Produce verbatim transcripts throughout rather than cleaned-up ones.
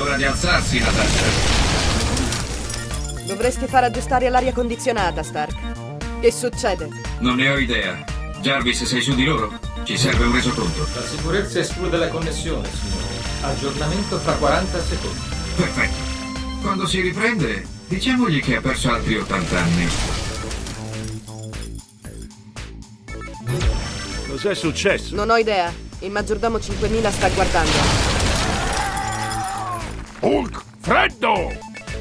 ora di alzarsi, Natasha. Dovresti far aggiustare l'aria condizionata, Stark. Che succede? Non ne ho idea. Jarvis, sei su di loro? Ci serve un resoconto. La sicurezza esclude la connessione, signore. Aggiornamento fra quaranta secondi. Perfetto. Quando si riprende, diciamogli che ha perso altri ottanta anni. Cos'è successo? Non ho idea. Il maggiordomo cinquemila sta guardando. Hulk, freddo!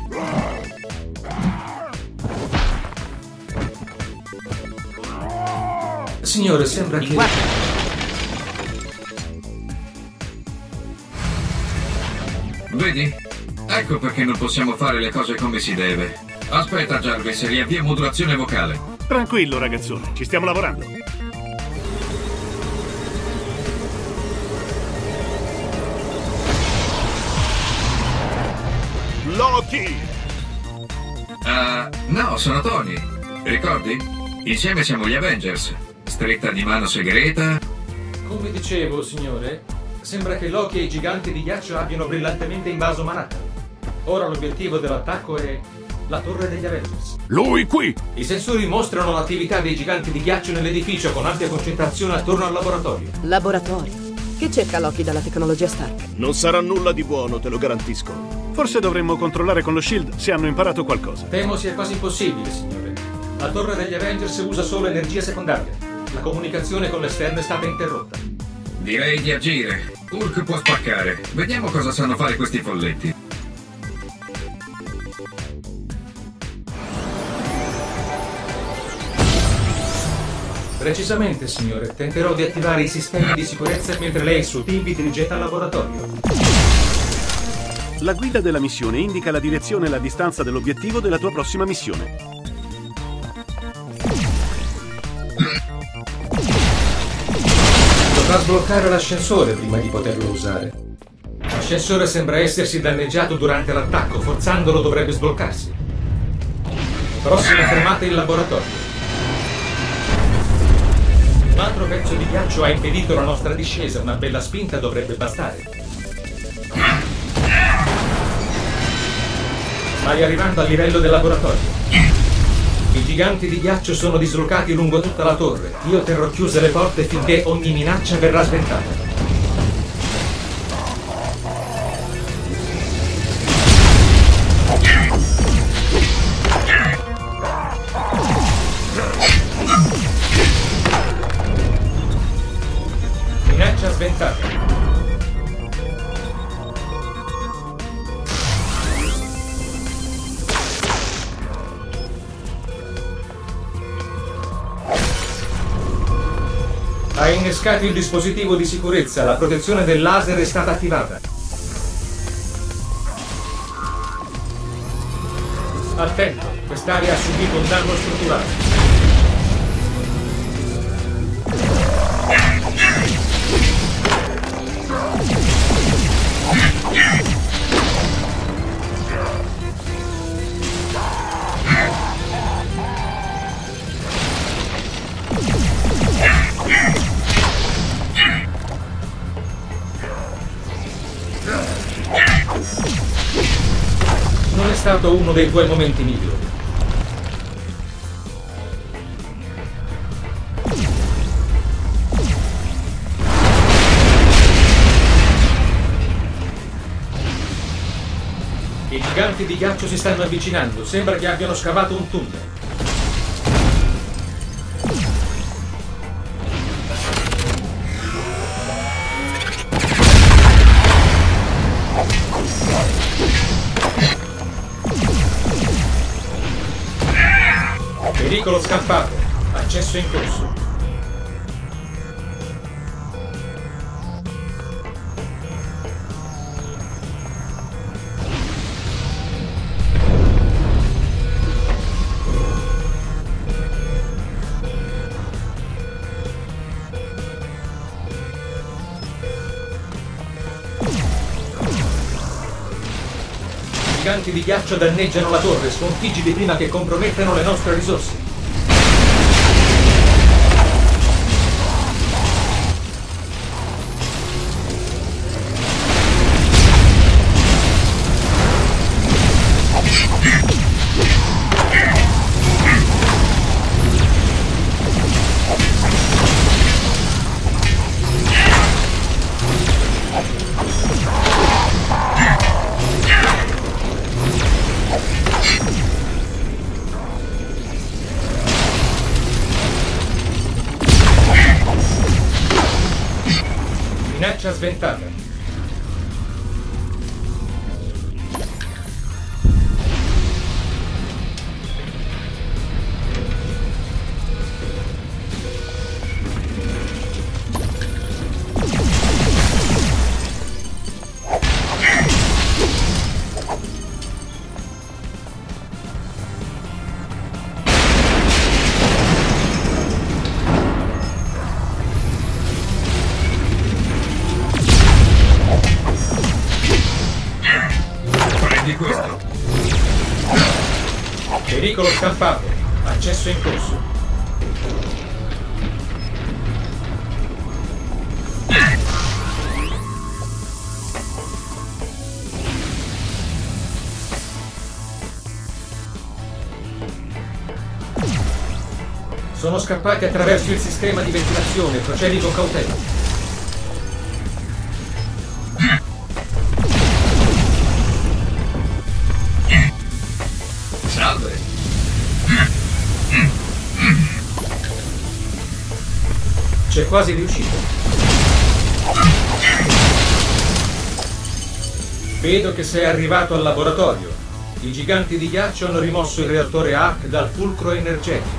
Signore, sembra che... Vedi? Ecco perché non possiamo fare le cose come si deve. Aspetta, Jarvis, riavvia modulazione vocale. Tranquillo, ragazzone, ci stiamo lavorando. Loki! Uh, no, sono Tony. Ricordi? Insieme siamo gli Avengers. Stretta di mano segreta. Come dicevo, signore, sembra che Loki e i giganti di ghiaccio abbiano brillantemente invaso Manhattan. Ora l'obiettivo dell'attacco è la torre degli Avengers. Lui qui! I sensori mostrano l'attività dei giganti di ghiaccio nell'edificio con ampia concentrazione attorno al laboratorio. Laboratorio? Che cerca Loki dalla tecnologia Stark? Non sarà nulla di buono, te lo garantisco. Forse dovremmo controllare con lo Shield se hanno imparato qualcosa. Temo sia quasi impossibile, signore. La torre degli Avengers usa solo energia secondaria. La comunicazione con l'esterno è stata interrotta. Direi di agire. Hulk può spaccare. Vediamo cosa sanno fare questi folletti. Precisamente, signore. Tenterò di attivare i sistemi di sicurezza mentre lei e il suo team vi dirigete al laboratorio. La guida della missione indica la direzione e la distanza dell'obiettivo della tua prossima missione. Dovrà sbloccare l'ascensore prima di poterlo usare. L'ascensore sembra essersi danneggiato durante l'attacco, forzandolo dovrebbe sbloccarsi. Prossima fermata il laboratorio. Un altro pezzo di ghiaccio ha impedito la nostra discesa, una bella spinta dovrebbe bastare. Stai arrivando al livello del laboratorio. I giganti di ghiaccio sono dislocati lungo tutta la torre. Io terrò chiuse le porte finché ogni minaccia verrà sventata. Minaccia sventata. Hai innescato il dispositivo di sicurezza, la protezione del laser è stata attivata. Attento, quest'area ha subito un danno strutturale. Non è stato uno dei tuoi momenti migliori. I giganti di ghiaccio si stanno avvicinando. Sembra che abbiano scavato un tunnel. Pericolo scampato. Accesso in corso. I giganti di ghiaccio danneggiano la torre. Sconfiggili prima che compromettano le nostre risorse. sventata. Pericolo scampato. Accesso in corso. Sono scappati attraverso il sistema di ventilazione. Procedi con cautela. C'è quasi riuscito. Vedo che sei arrivato al laboratorio. I giganti di ghiaccio hanno rimosso il reattore Ark dal fulcro energetico.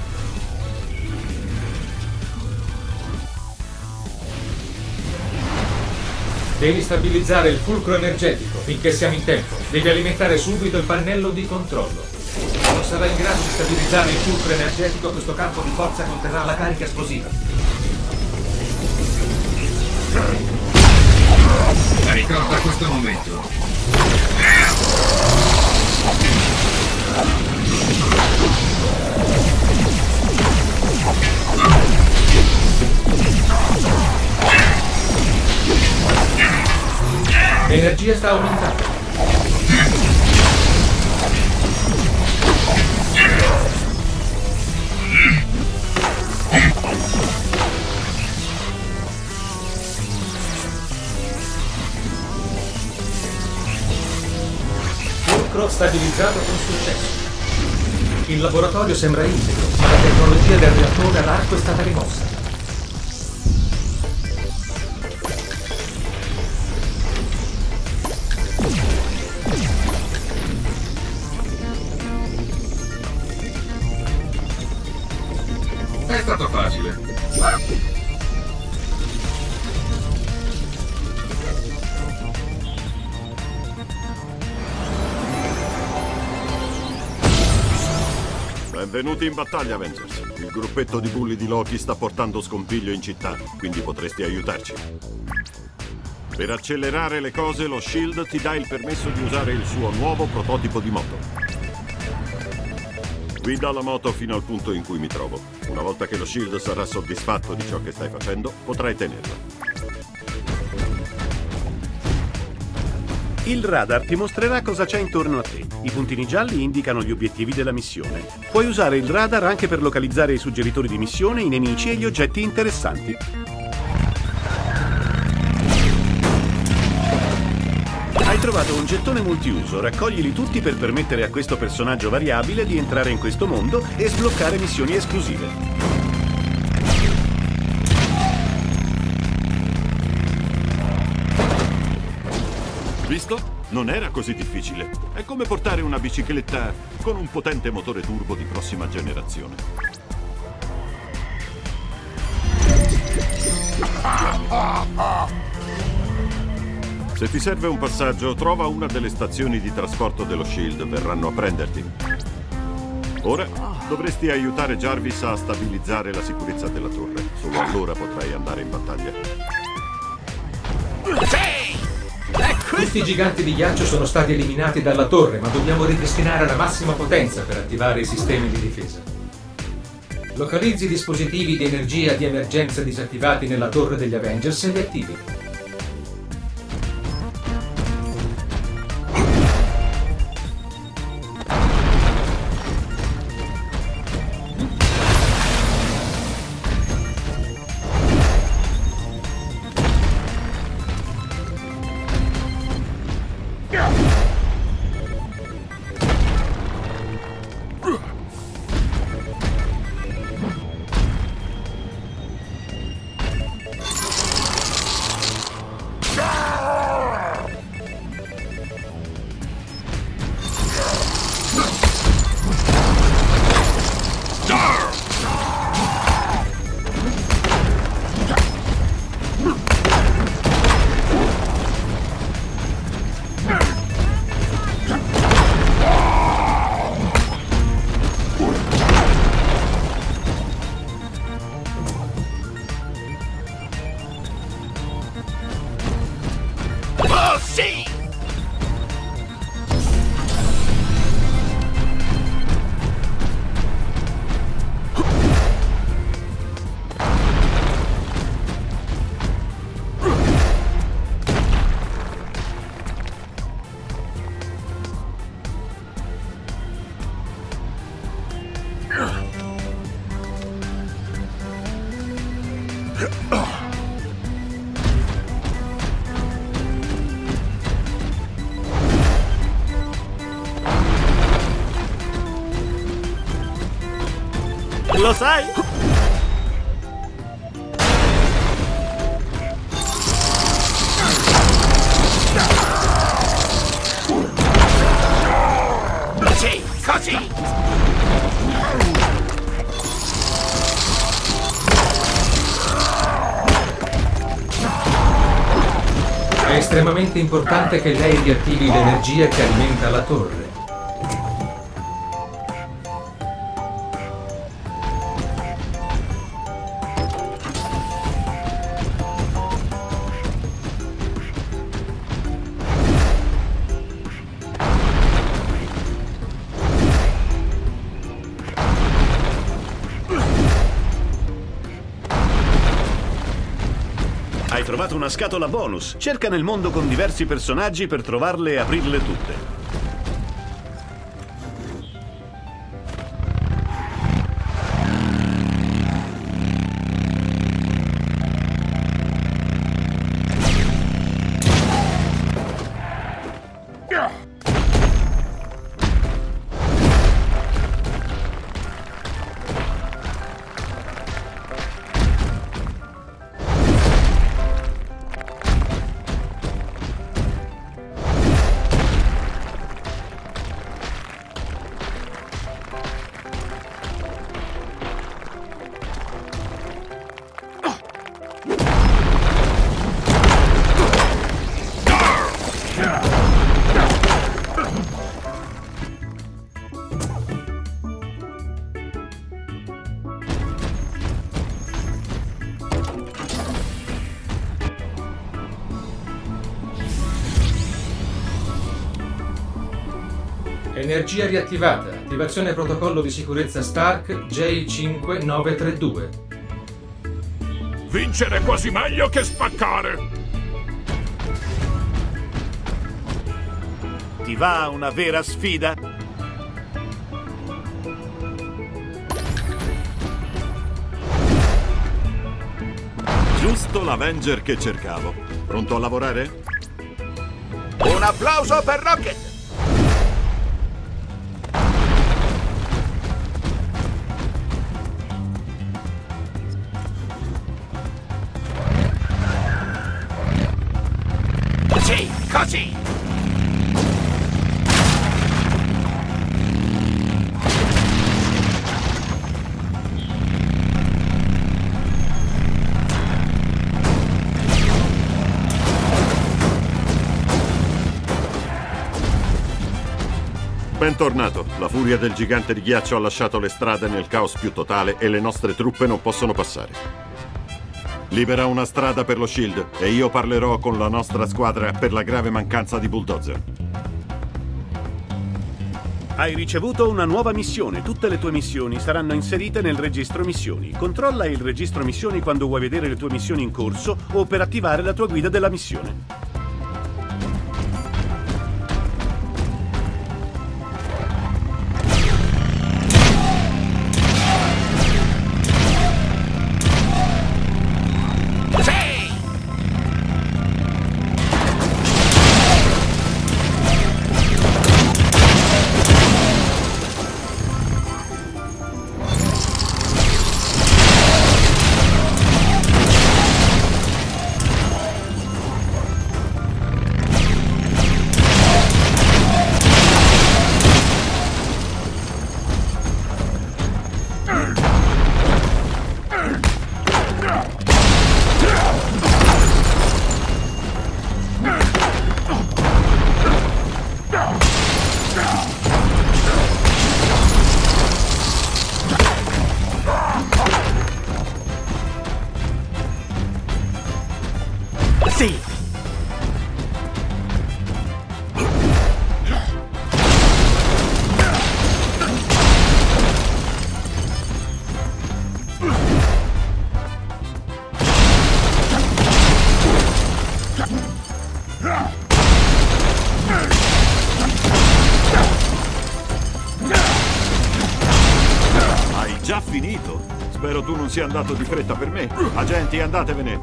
Devi stabilizzare il fulcro energetico finché siamo in tempo. Devi alimentare subito il pannello di controllo. Se non sarai in grado di stabilizzare il fulcro energetico, questo campo di forza conterrà la carica esplosiva. Ricorda questo momento. L'energia sta aumentando. Stabilizzato con successo. Il laboratorio sembra integro, ma la tecnologia del reattore all'arco è stata rimossa. È stato facile. Benvenuti in battaglia, Avengers. Il gruppetto di bulli di Loki sta portando scompiglio in città, quindi potresti aiutarci. Per accelerare le cose, lo Shield ti dà il permesso di usare il suo nuovo prototipo di moto. Guida la moto fino al punto in cui mi trovo. Una volta che lo Shield sarà soddisfatto di ciò che stai facendo, potrai tenerla. Il radar ti mostrerà cosa c'è intorno a te. I puntini gialli indicano gli obiettivi della missione. Puoi usare il radar anche per localizzare i suggeritori di missione, i nemici e gli oggetti interessanti. Hai trovato un gettone multiuso, raccoglili tutti per permettere a questo personaggio variabile di entrare in questo mondo e sbloccare missioni esclusive. Visto? Non era così difficile. È come portare una bicicletta con un potente motore turbo di prossima generazione. Se ti serve un passaggio, trova una delle stazioni di trasporto dello Shield. Verranno a prenderti. Ora dovresti aiutare Jarvis a stabilizzare la sicurezza della torre. Solo allora potrai andare in battaglia. Questi i giganti di ghiaccio sono stati eliminati dalla torre, ma dobbiamo ripristinare la massima potenza per attivare i sistemi di difesa. Localizzi i dispositivi di energia di emergenza disattivati nella torre degli Avengers e li attivi. sì! Lo sai? Sì, così! È estremamente importante che lei riattivi l'energia che alimenta la torre. Hai trovato una scatola bonus. Cerca nel mondo con diversi personaggi per trovarle e aprirle tutte. Energia riattivata. Attivazione protocollo di sicurezza Stark J cinque nove tre due. Vincere è quasi meglio che spaccare! Ti va una vera sfida? Giusto l'Avenger che cercavo. Pronto a lavorare? Un applauso per Rocket! Sì, così! Bentornato. La furia del gigante di ghiaccio ha lasciato le strade nel caos più totale e le nostre truppe non possono passare. Libera una strada per lo Shield e io parlerò con la nostra squadra per la grave mancanza di bulldozer. Hai ricevuto una nuova missione. Tutte le tue missioni saranno inserite nel registro missioni. Controlla il registro missioni quando vuoi vedere le tue missioni in corso o per attivare la tua guida della missione. già finito. Spero tu non sia andato di fretta per me. Agenti, andatevene.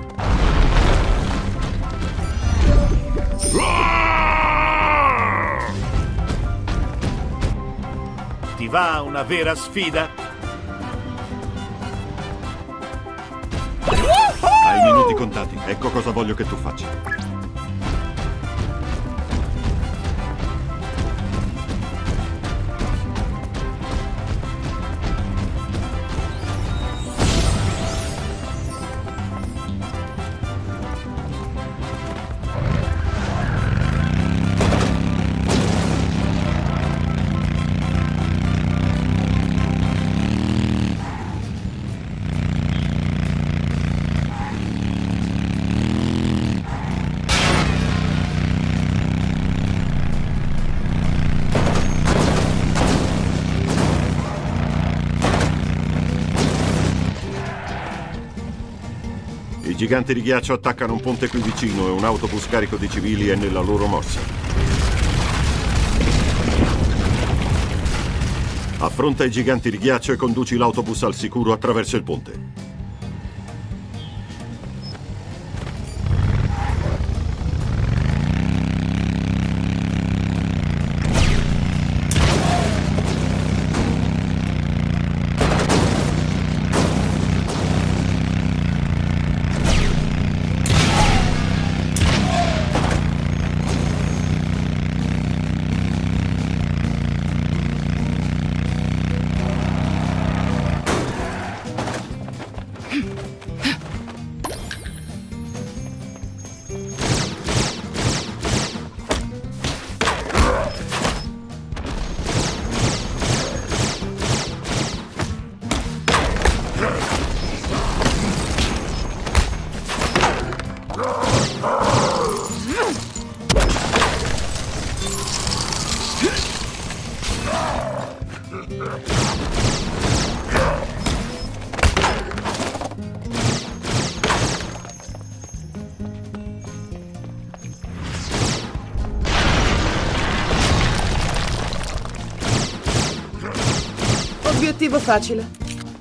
Ti va una vera sfida? Hai minuti contati. Ecco cosa voglio che tu faccia. I giganti di ghiaccio attaccano un ponte qui vicino e un autobus carico di civili è nella loro morsa. Affronta i giganti di ghiaccio e conduci l'autobus al sicuro attraverso il ponte. Obiettivo facile.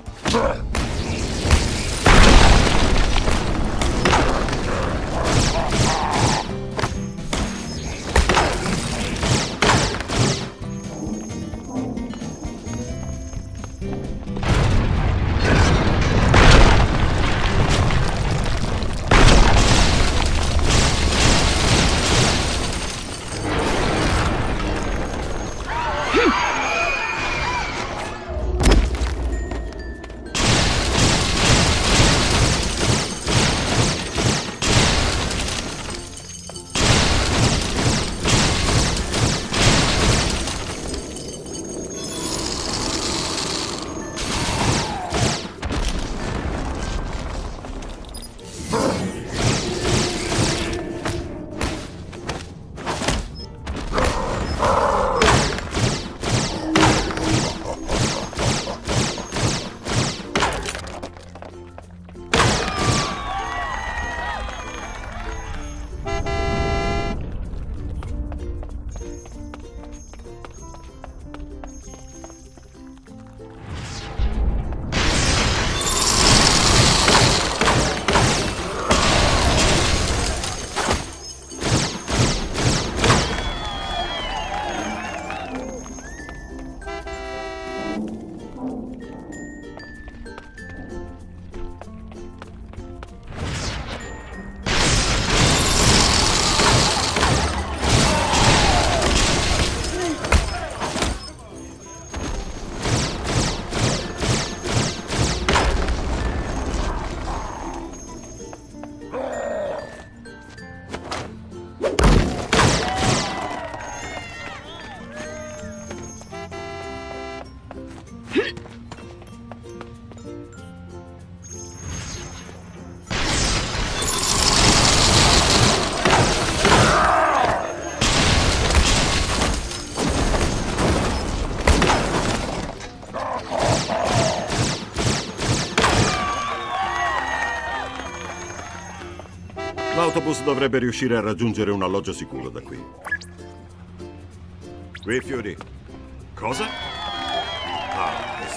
L'autobus dovrebbe riuscire a raggiungere un alloggio sicuro da qui. Qui, Fury. Cosa? Ah,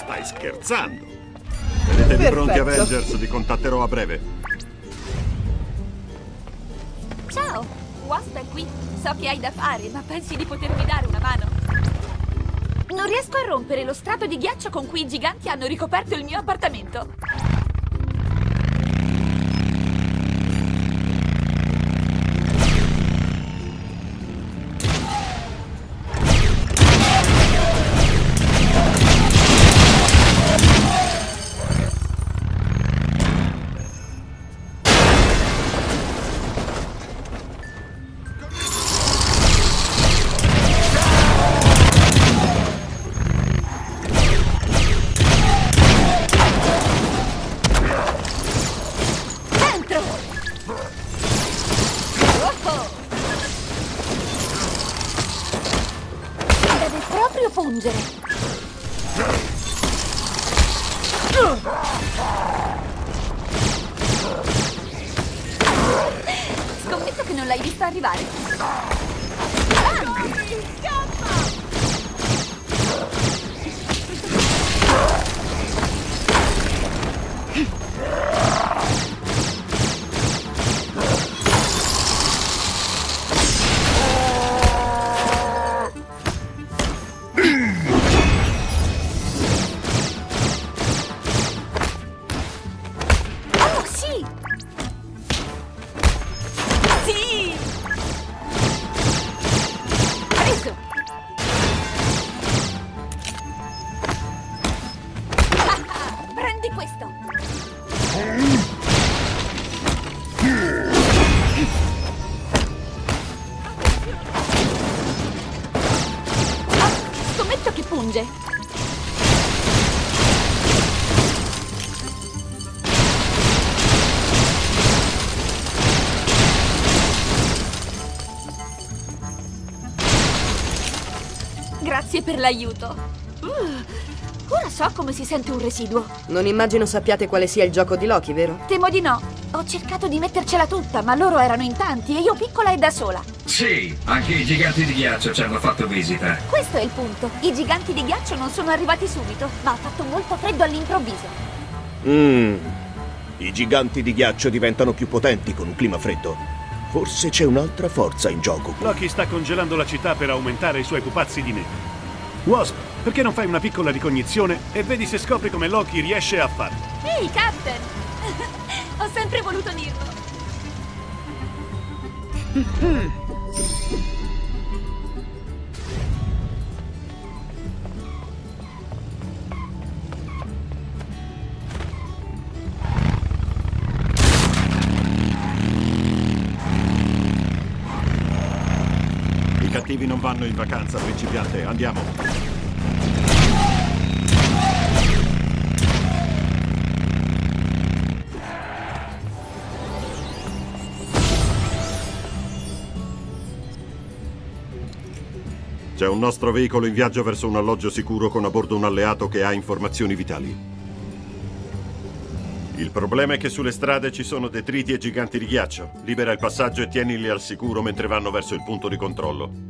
Stai scherzando? Tenetevi pronti, Avengers, vi contatterò a breve. Ciao, Wasp è qui. So che hai da fare, ma pensi di potermi dare una mano? Non riesco a rompere lo strato di ghiaccio con cui i giganti hanno ricoperto il mio appartamento. Scommetto che non l'hai vista arrivare. Grazie per l'aiuto. Uh, ora so come si sente un residuo. Non immagino sappiate quale sia il gioco di Loki, vero? Temo di no. Ho cercato di mettercela tutta, ma loro erano in tanti e io piccola e da sola. Sì, anche i giganti di ghiaccio ci hanno fatto visita. Questo è il punto. I giganti di ghiaccio non sono arrivati subito, ma ha fatto molto freddo all'improvviso. Mmm. I giganti di ghiaccio diventano più potenti con un clima freddo. Forse c'è un'altra forza in gioco. Loki sta congelando la città per aumentare i suoi pupazzi di neve. Wasp, perché non fai una piccola ricognizione e vedi se scopri come Loki riesce a farlo? Ehi, Captain! Ho sempre voluto dirlo. I cattivi non vanno in vacanza, principiante. Andiamo. C'è un nostro veicolo in viaggio verso un alloggio sicuro con a bordo un alleato che ha informazioni vitali. Il problema è che sulle strade ci sono detriti e giganti di ghiaccio. Libera il passaggio e tienili al sicuro mentre vanno verso il punto di controllo.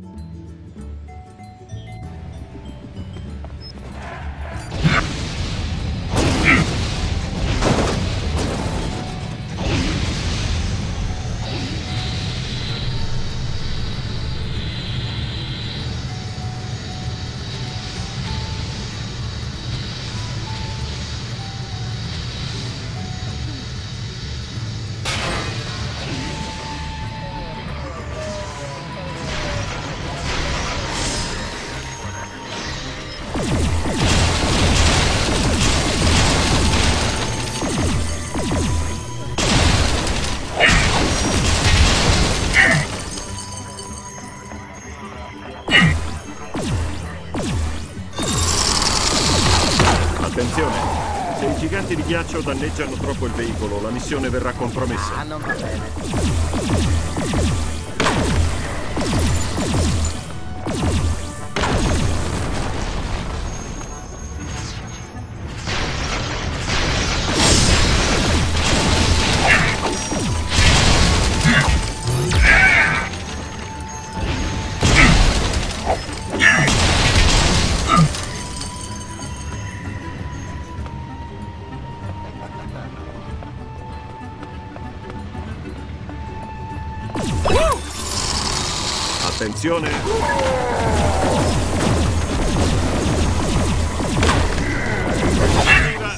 Attenzione, se i giganti di ghiaccio danneggiano troppo il veicolo, la missione verrà compromessa. Ah, non va bene. Attenzione! Arriva!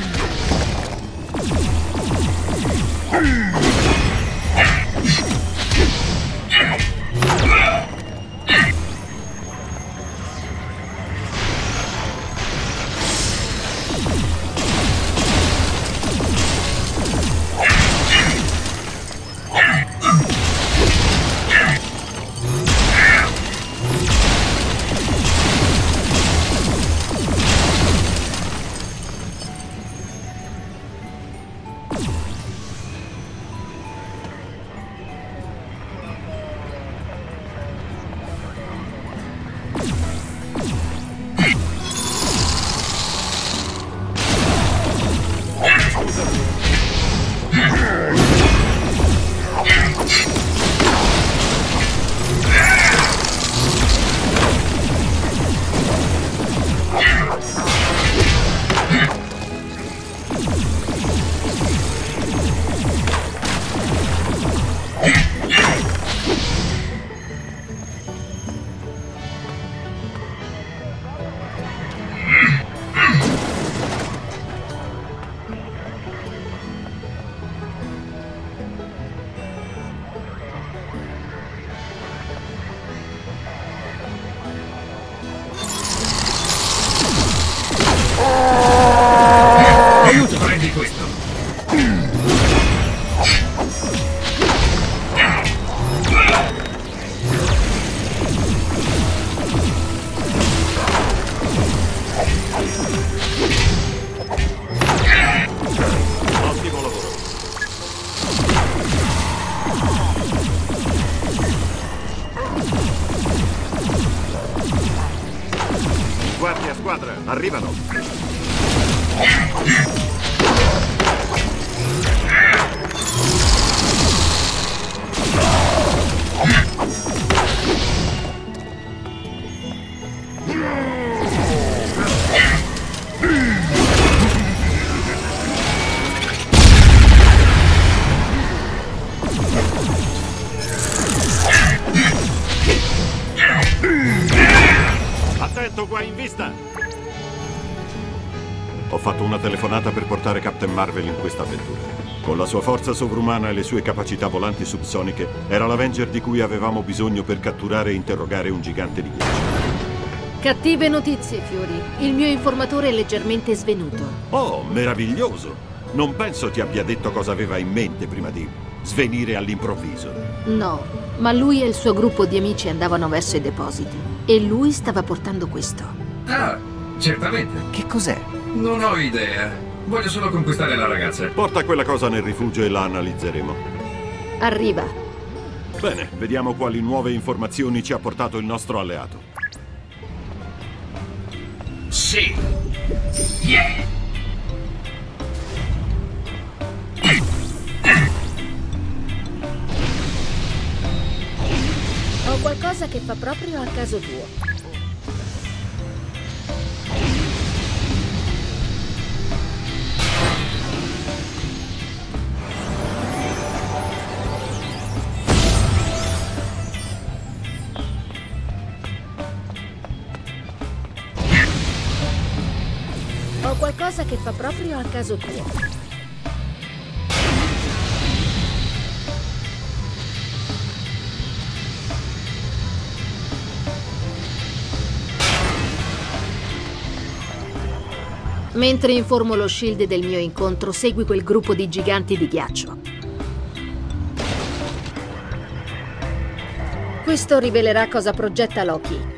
Aiuto, prendi questo. Ottimo lavoro. Guardia squadra, arrivano. Attento, guai in vista! Ho fatto una telefonata per portare Captain Marvel in questa avventura. Con la sua forza sovrumana e le sue capacità volanti subsoniche, era l'Avenger di cui avevamo bisogno per catturare e interrogare un gigante di ghiaccio. Cattive notizie, Fury. Il mio informatore è leggermente svenuto. Oh, meraviglioso! Non penso ti abbia detto cosa aveva in mente prima di svenire all'improvviso. No, ma lui e il suo gruppo di amici andavano verso i depositi. E lui stava portando questo. Ah, certamente. Che cos'è? Non ho idea. Voglio solo conquistare la ragazza. Porta quella cosa nel rifugio e la analizzeremo. Arriva. Bene, vediamo quali nuove informazioni ci ha portato il nostro alleato. Sì. Yeah. Ho qualcosa che fa proprio al caso tuo. Ho qualcosa che fa proprio al caso tuo. Mentre informo lo Shield del mio incontro, segui quel gruppo di giganti di ghiaccio. Questo rivelerà cosa progetta Loki.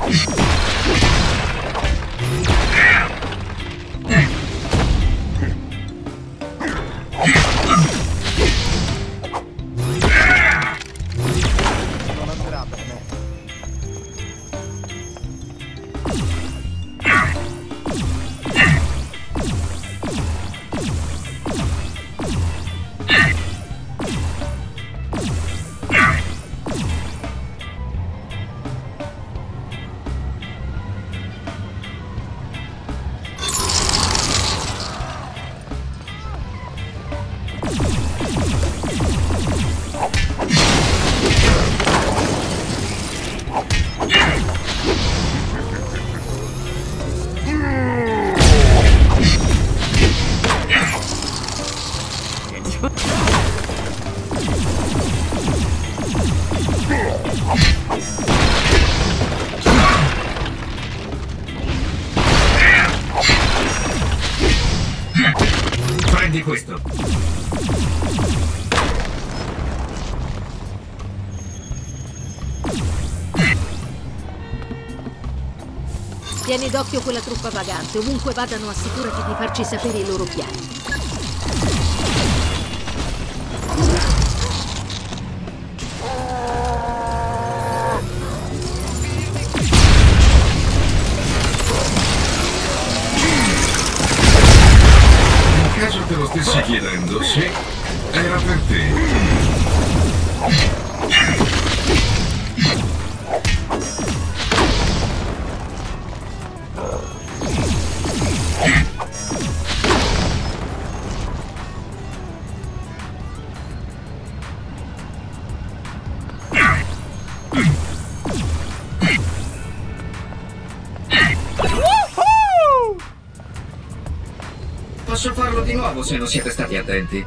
Prendi questo. Tieni d'occhio quella truppa vagante. Ovunque vadano, assicurati di farci sapere i loro piani. In caso te lo stessi chiedendo, sì, era per te. Posso farlo di nuovo se non siete stati attenti.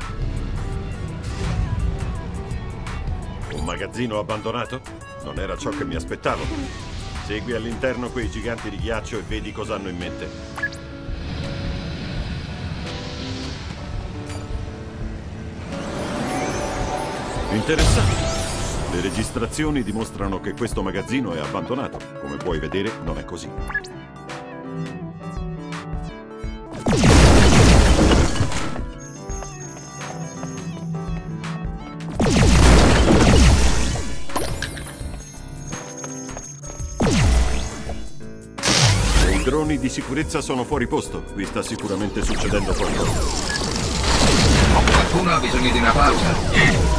Un magazzino abbandonato? Non era ciò che mi aspettavo. Segui all'interno quei giganti di ghiaccio e vedi cosa hanno in mente. Interessante. Le registrazioni dimostrano che questo magazzino è abbandonato. Come puoi vedere, non è così. I droni di sicurezza sono fuori posto. Qui sta sicuramente succedendo qualcosa. Qualcuno ha bisogno di una pausa.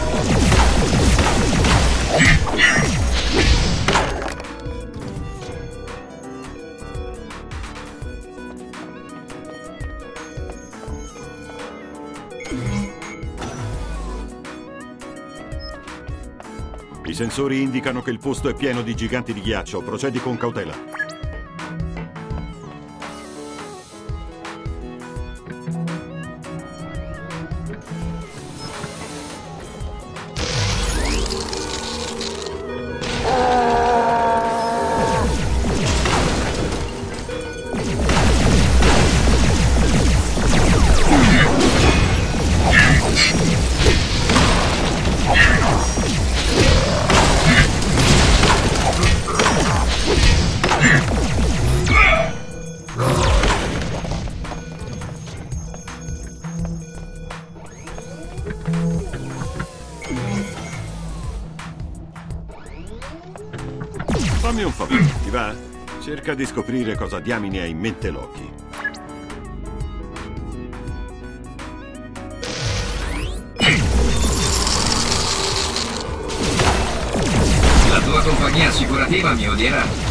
I sensori indicano che il posto è pieno di giganti di ghiaccio. Procedi con cautela. Fammi un favore, ti va? Cerca di scoprire cosa diamine ha in mente Loki. La tua compagnia assicurativa mi odierà.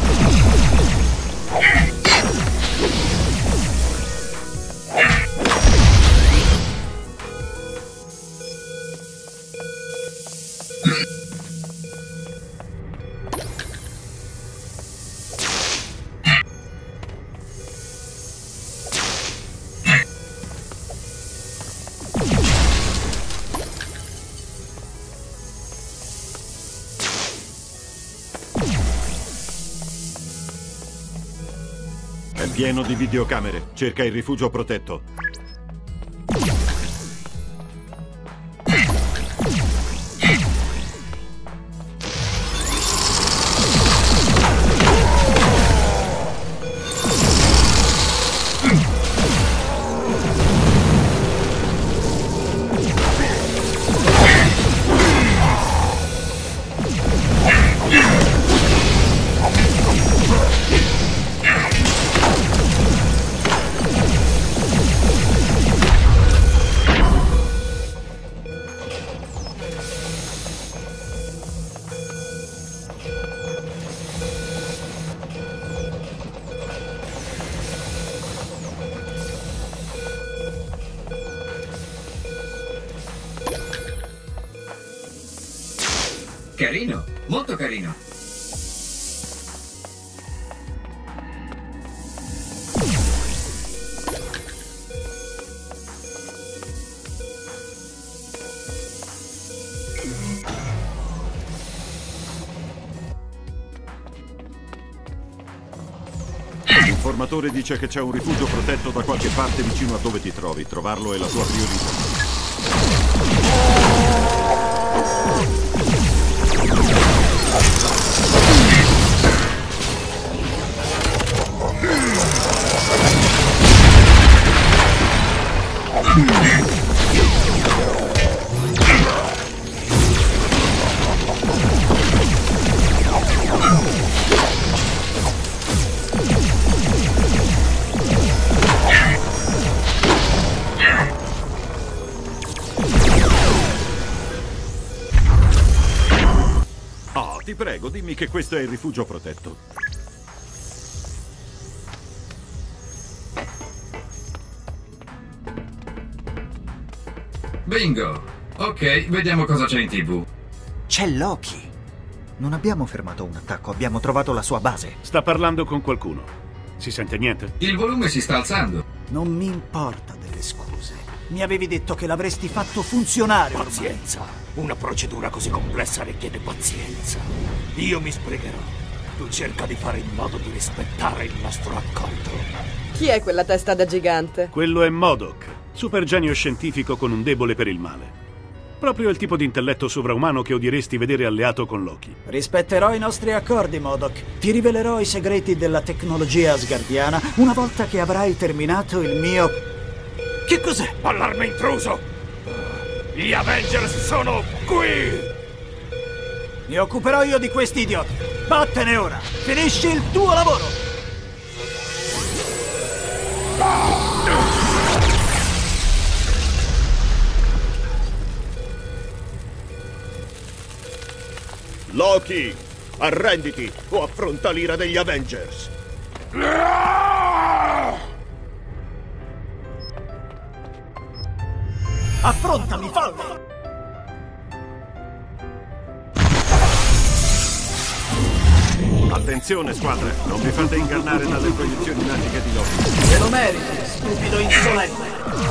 È pieno di videocamere. Cerca il rifugio protetto. Carino, molto carino. L'informatore dice che c'è un rifugio protetto da qualche parte vicino a dove ti trovi. Trovarlo è la tua priorità. Ti prego, dimmi che questo è il rifugio protetto. Bingo! Ok, vediamo cosa c'è in tivù. C'è Loki. Non abbiamo fermato un attacco, abbiamo trovato la sua base. Sta parlando con qualcuno. Si sente niente? Il volume si sta alzando. Non mi importa delle scuse. Mi avevi detto che l'avresti fatto funzionare. Pazienza. Ormai. Una procedura così complessa richiede pazienza. Io mi sbrigherò. Tu cerca di fare in modo di rispettare il nostro accordo. Chi è quella testa da gigante? Quello è MODOK, super genio scientifico con un debole per il male. Proprio il tipo di intelletto sovraumano che odieresti vedere alleato con Loki. Rispetterò i nostri accordi, MODOK. Ti rivelerò i segreti della tecnologia asgardiana una volta che avrai terminato il mio... Che cos'è? Allarme intruso! Gli Avengers sono qui! Mi occuperò io di questi idioti. Vattene ora! Finisci il tuo lavoro! Loki, arrenditi o affronta l'ira degli Avengers. Affrontami, fallo! Attenzione, squadra, non vi fate ingannare dalle proiezioni magiche di Loki. Se lo meriti, stupido insolente!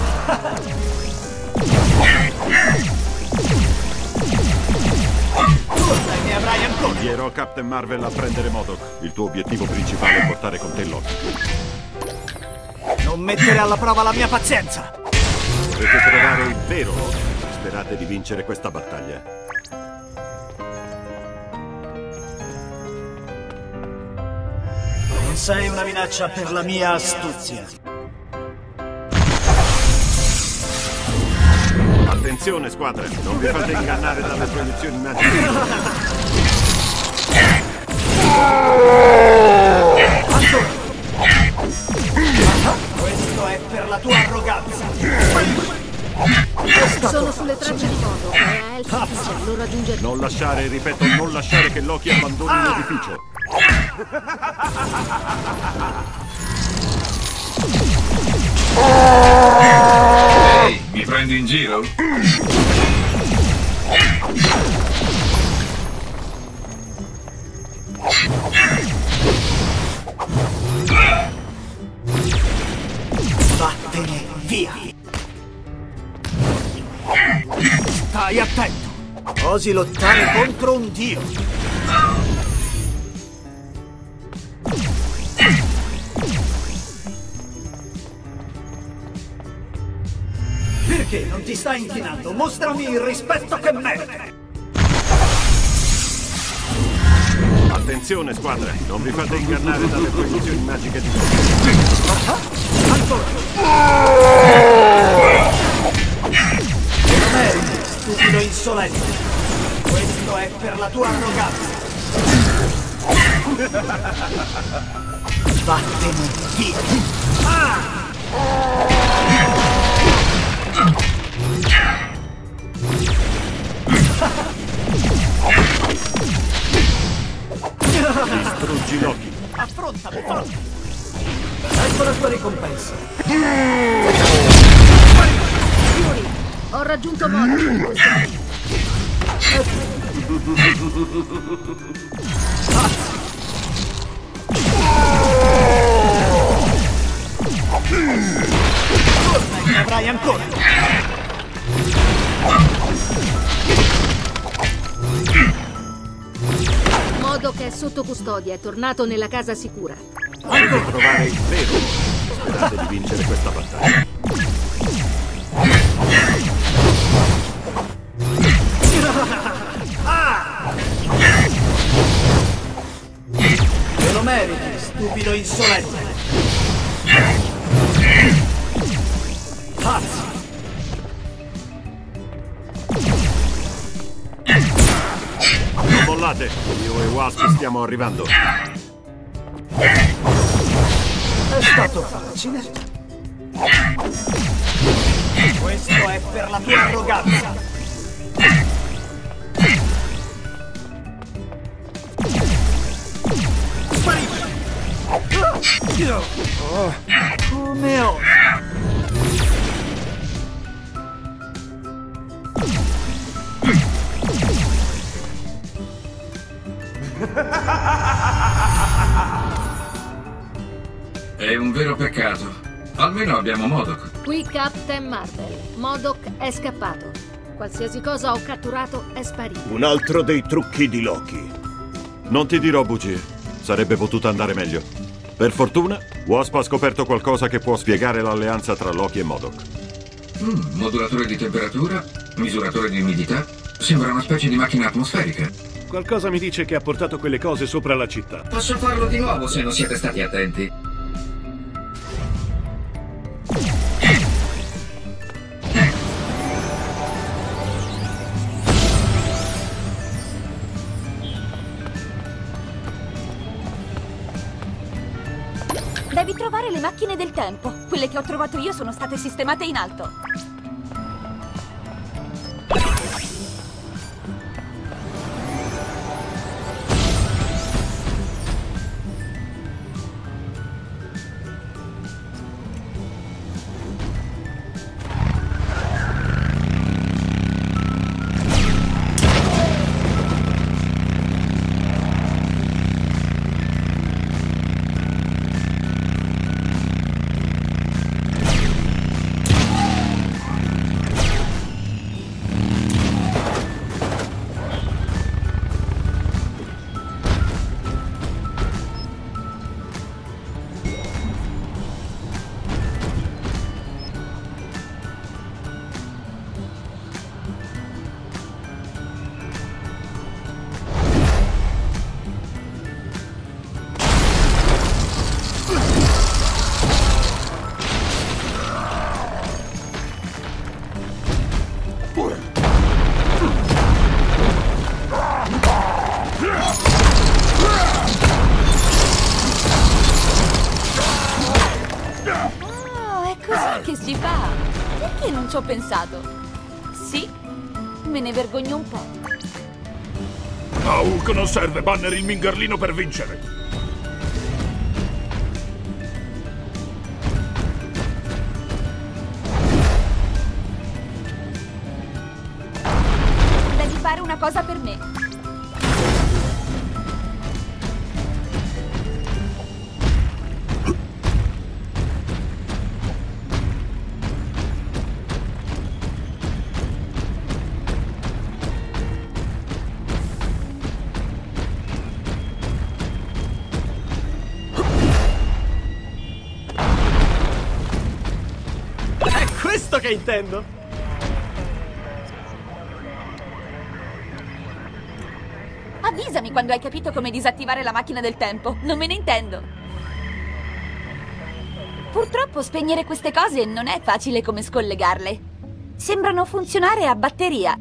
Forse ne avrai ancora! Invierò Captain Marvel a prendere MODOK. Il tuo obiettivo principale è portare con te Loki. Non mettere alla prova la mia pazienza! Dovete trovare il vero Loki. Sperate di vincere questa battaglia. Non sei una minaccia per la mia astuzia. Attenzione, squadra, non vi fate ingannare dalle proiezioni magiche. Questo è per la tua arroganza. Sono sulle tracce di MODOK e a Elf lo raggiungerò. Non lasciare, ripeto, non lasciare che Loki abbandoni ah! l'edificio. Ehi, mi prendi in giro? Vattene via! Stai attento! Osi lottare contro un dio! Perché non ti stai inchinando? Mostrami il rispetto che meriti! Attenzione, squadra, non vi fate ingannare dalle proiezioni magiche di Loki. Ancora! Te lo meriti, stupido insolente! Questo è per la tua arroganza! Vattene via! Ah! Distruggi Loki. Affrontami, forza! Ecco la tua ricompensa. Fury, ho raggiunto MODOK. Ne avrai ancora! Modok è sotto custodia, è tornato nella casa sicura. Devo trovare il vero. Sperate di vincere questa battaglia. Te lo meriti, stupido insolente! Pazzo! Non mollate, io e Wasp stiamo arrivando. È stato facile. Questo è per la tua arroganza. Oh, come ho? È un vero peccato. Almeno abbiamo Modok. Qui Captain Marvel. Modok è scappato. Qualsiasi cosa ho catturato è sparito. Un altro dei trucchi di Loki. Non ti dirò bugie. Sarebbe potuto andare meglio. Per fortuna, Wasp ha scoperto qualcosa che può spiegare l'alleanza tra Loki e Modok. Mm, modulatore di temperatura, misuratore di umidità. Sembra una specie di macchina atmosferica. Qualcosa mi dice che ha portato quelle cose sopra la città. Posso farlo di nuovo se non siete stati attenti. Devi trovare le macchine del tempo. Quelle che ho trovato io sono state sistemate in alto. Che si fa? Perché non ci ho pensato? Sì, me ne vergogno un po'. A Hulk non serve Banner il mingarlino per vincere. Devi fare una cosa per me. Questo che intendo! Avvisami quando hai capito come disattivare la macchina del tempo. Non me ne intendo. Purtroppo spegnere queste cose non è facile come scollegarle. Sembrano funzionare a batteria.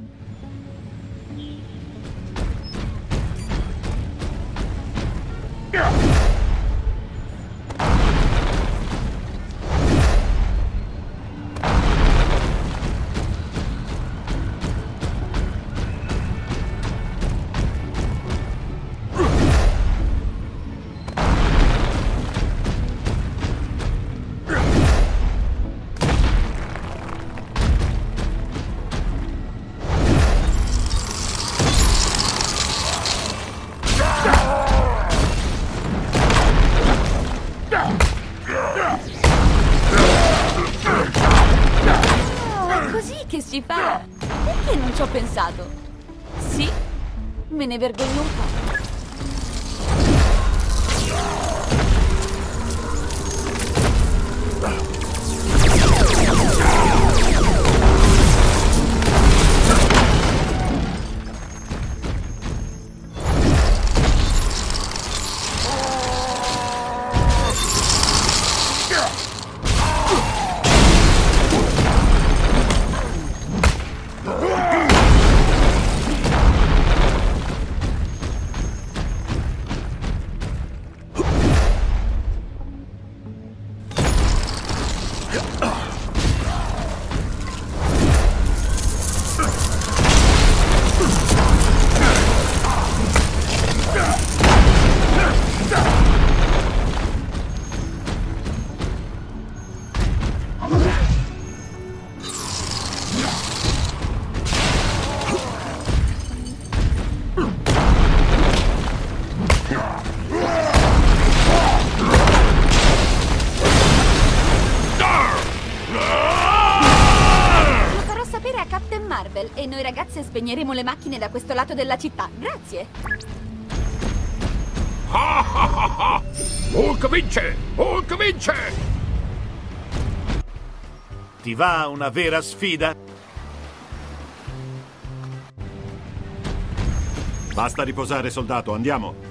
ci ho pensato. Sì, me ne vergogno un po'. E noi ragazze spegneremo le macchine da questo lato della città. Grazie. Hulk vince! Hulk vince! Ti va una vera sfida? Basta riposare, soldato, andiamo.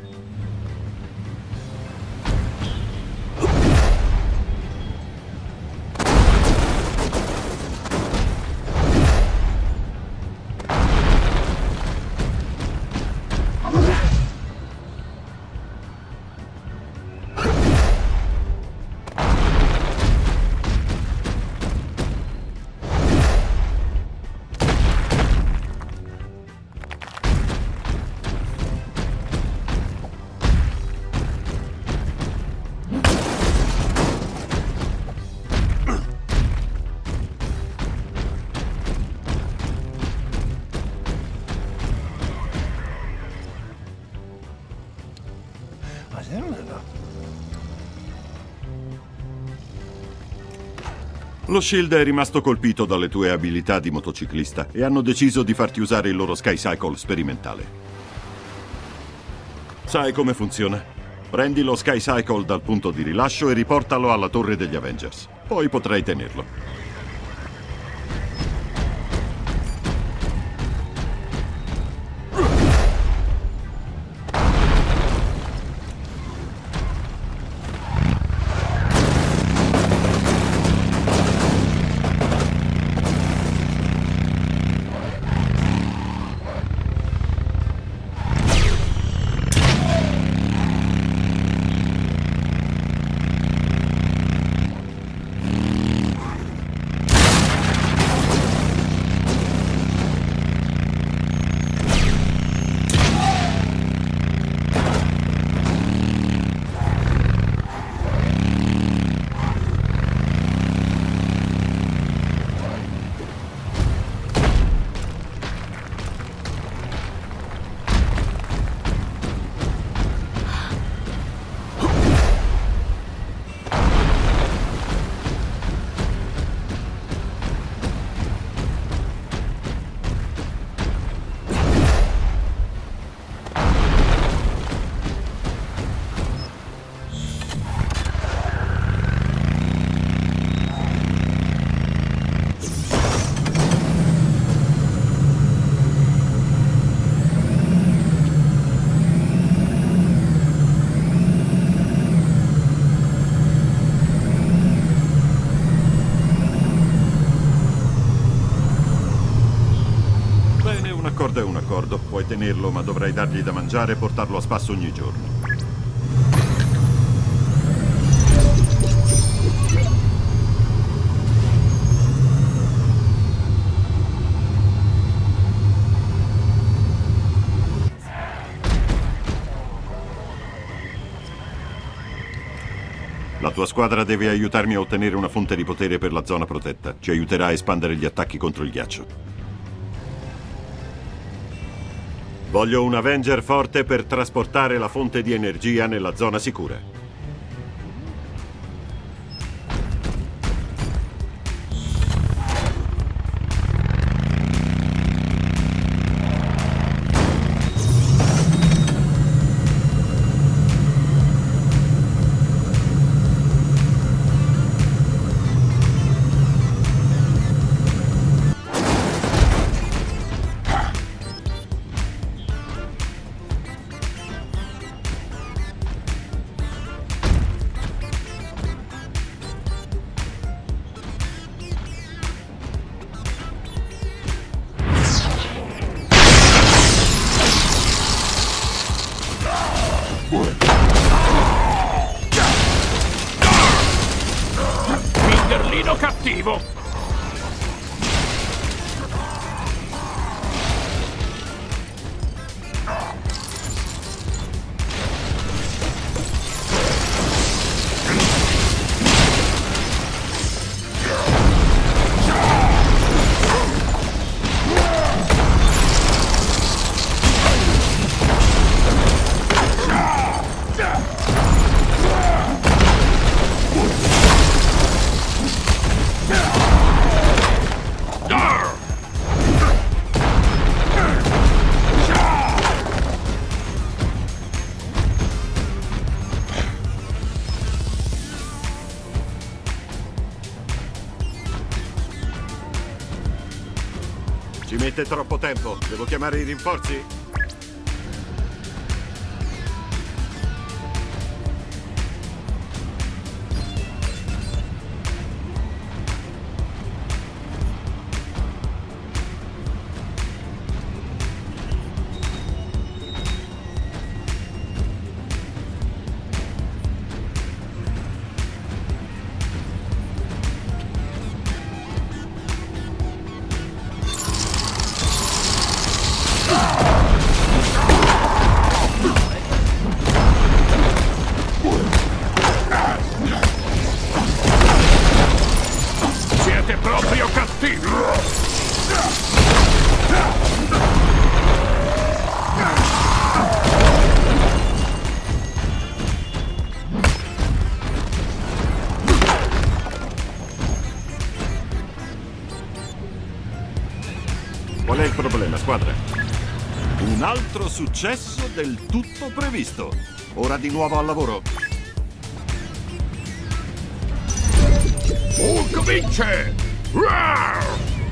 Lo Shield è rimasto colpito dalle tue abilità di motociclista e hanno deciso di farti usare il loro Skycycle sperimentale. Sai come funziona? Prendi lo Skycycle dal punto di rilascio e riportalo alla torre degli Avengers. Poi potrai tenerlo. È un accordo, puoi tenerlo, ma dovrai dargli da mangiare e portarlo a spasso ogni giorno. La tua squadra deve aiutarmi a ottenere una fonte di potere per la zona protetta. Ci aiuterà a espandere gli attacchi contro il ghiaccio. Voglio un Avenger forte per trasportare la fonte di energia nella zona sicura. Mingerlino cattivo! Ci mette troppo tempo. Devo chiamare i rinforzi? Siete proprio cattivi! Qual è il problema, squadra? Un altro successo del tutto previsto. Ora di nuovo al lavoro. Hulk vince! Roar!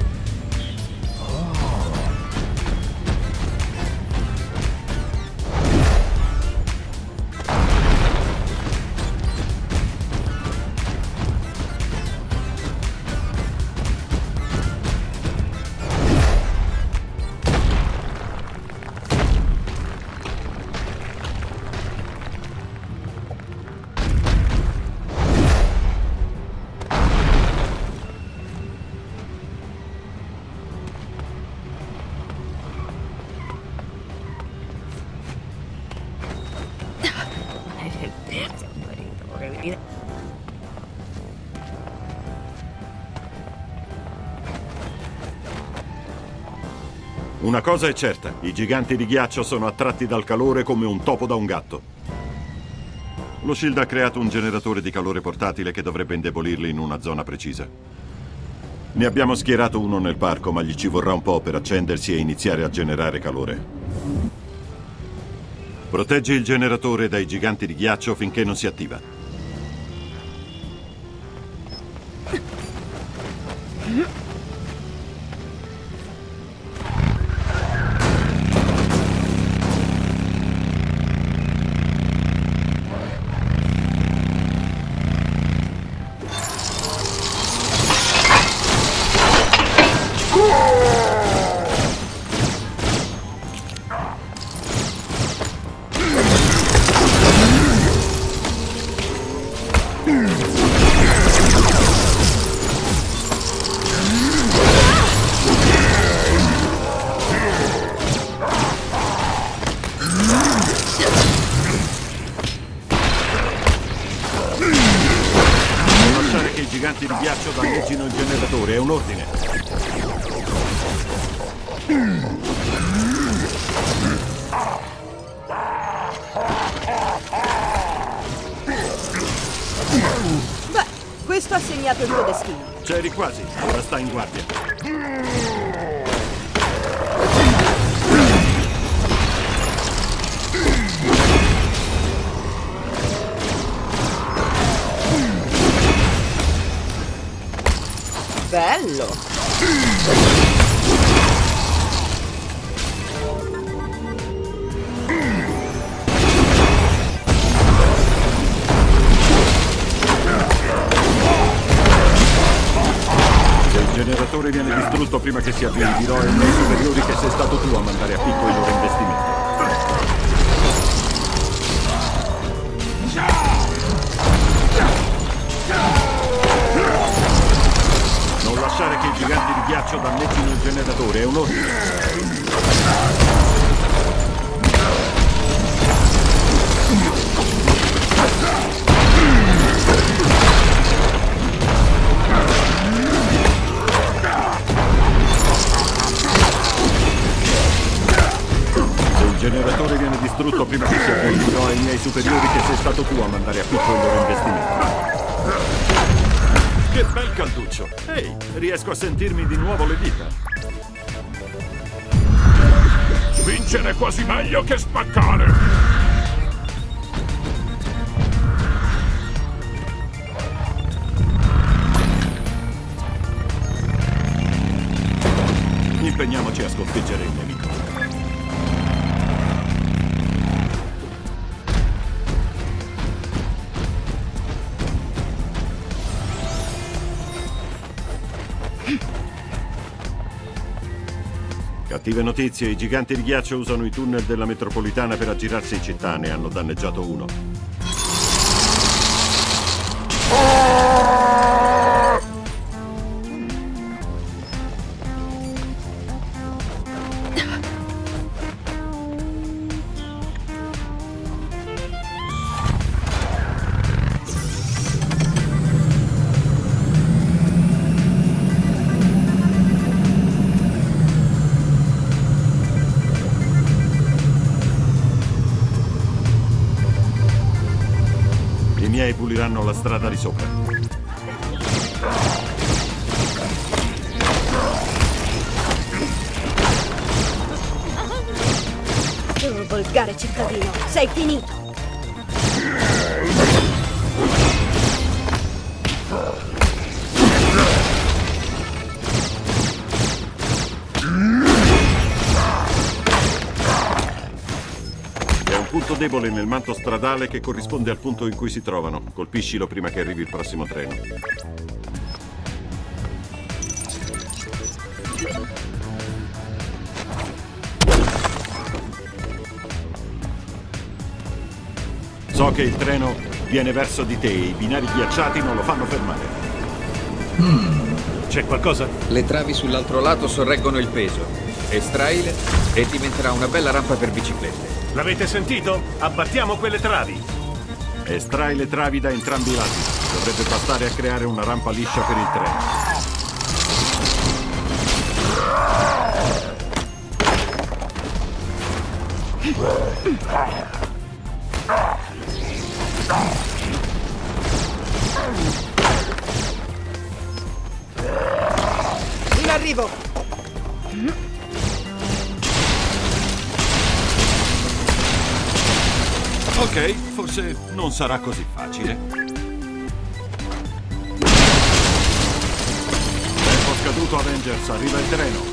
Una cosa è certa, i giganti di ghiaccio sono attratti dal calore come un topo da un gatto. Lo Shield ha creato un generatore di calore portatile che dovrebbe indebolirli in una zona precisa. Ne abbiamo schierato uno nel parco, ma gli ci vorrà un po' per accendersi e iniziare a generare calore. Proteggi il generatore dai giganti di ghiaccio finché non si attiva. I giganti di ghiaccio danneggino il generatore, è un ordine. Beh, questo ha segnato il tuo destino. C'eri quasi, ora sta in guardia. Bello! Se il generatore viene distrutto prima che si avvii, dirò ai miei superiori che sei stato tu a mandare a picco i loro investimenti. È un ordine. Il generatore viene distrutto prima che sia avvii, dirò ai miei superiori che sei stato tu a mandare a picco il loro investimento. Che bel calduccio! Ehi, riesco a sentirmi di nuovo le dita. Vincere è quasi meglio che spaccare! Impegniamoci a sconfiggere il nemico. Cattive notizie, i giganti di ghiaccio usano i tunnel della metropolitana per aggirarsi in città, ne hanno danneggiato uno. I miei puliranno la strada di sopra. Oh, volgare cittadino, sei finito! Punto debole nel manto stradale che corrisponde al punto in cui si trovano. Colpiscilo prima che arrivi il prossimo treno. So che il treno viene verso di te e i binari ghiacciati non lo fanno fermare. Mm. C'è qualcosa? Le travi sull'altro lato sorreggono il peso. Estraile e diventerà una bella rampa per biciclette. L'avete sentito? Abbattiamo quelle travi! Estrai le travi da entrambi i lati. Dovrebbe bastare a creare una rampa liscia per il treno. In arrivo! Ok, forse non sarà così facile. Tempo scaduto, Avengers, arriva il treno.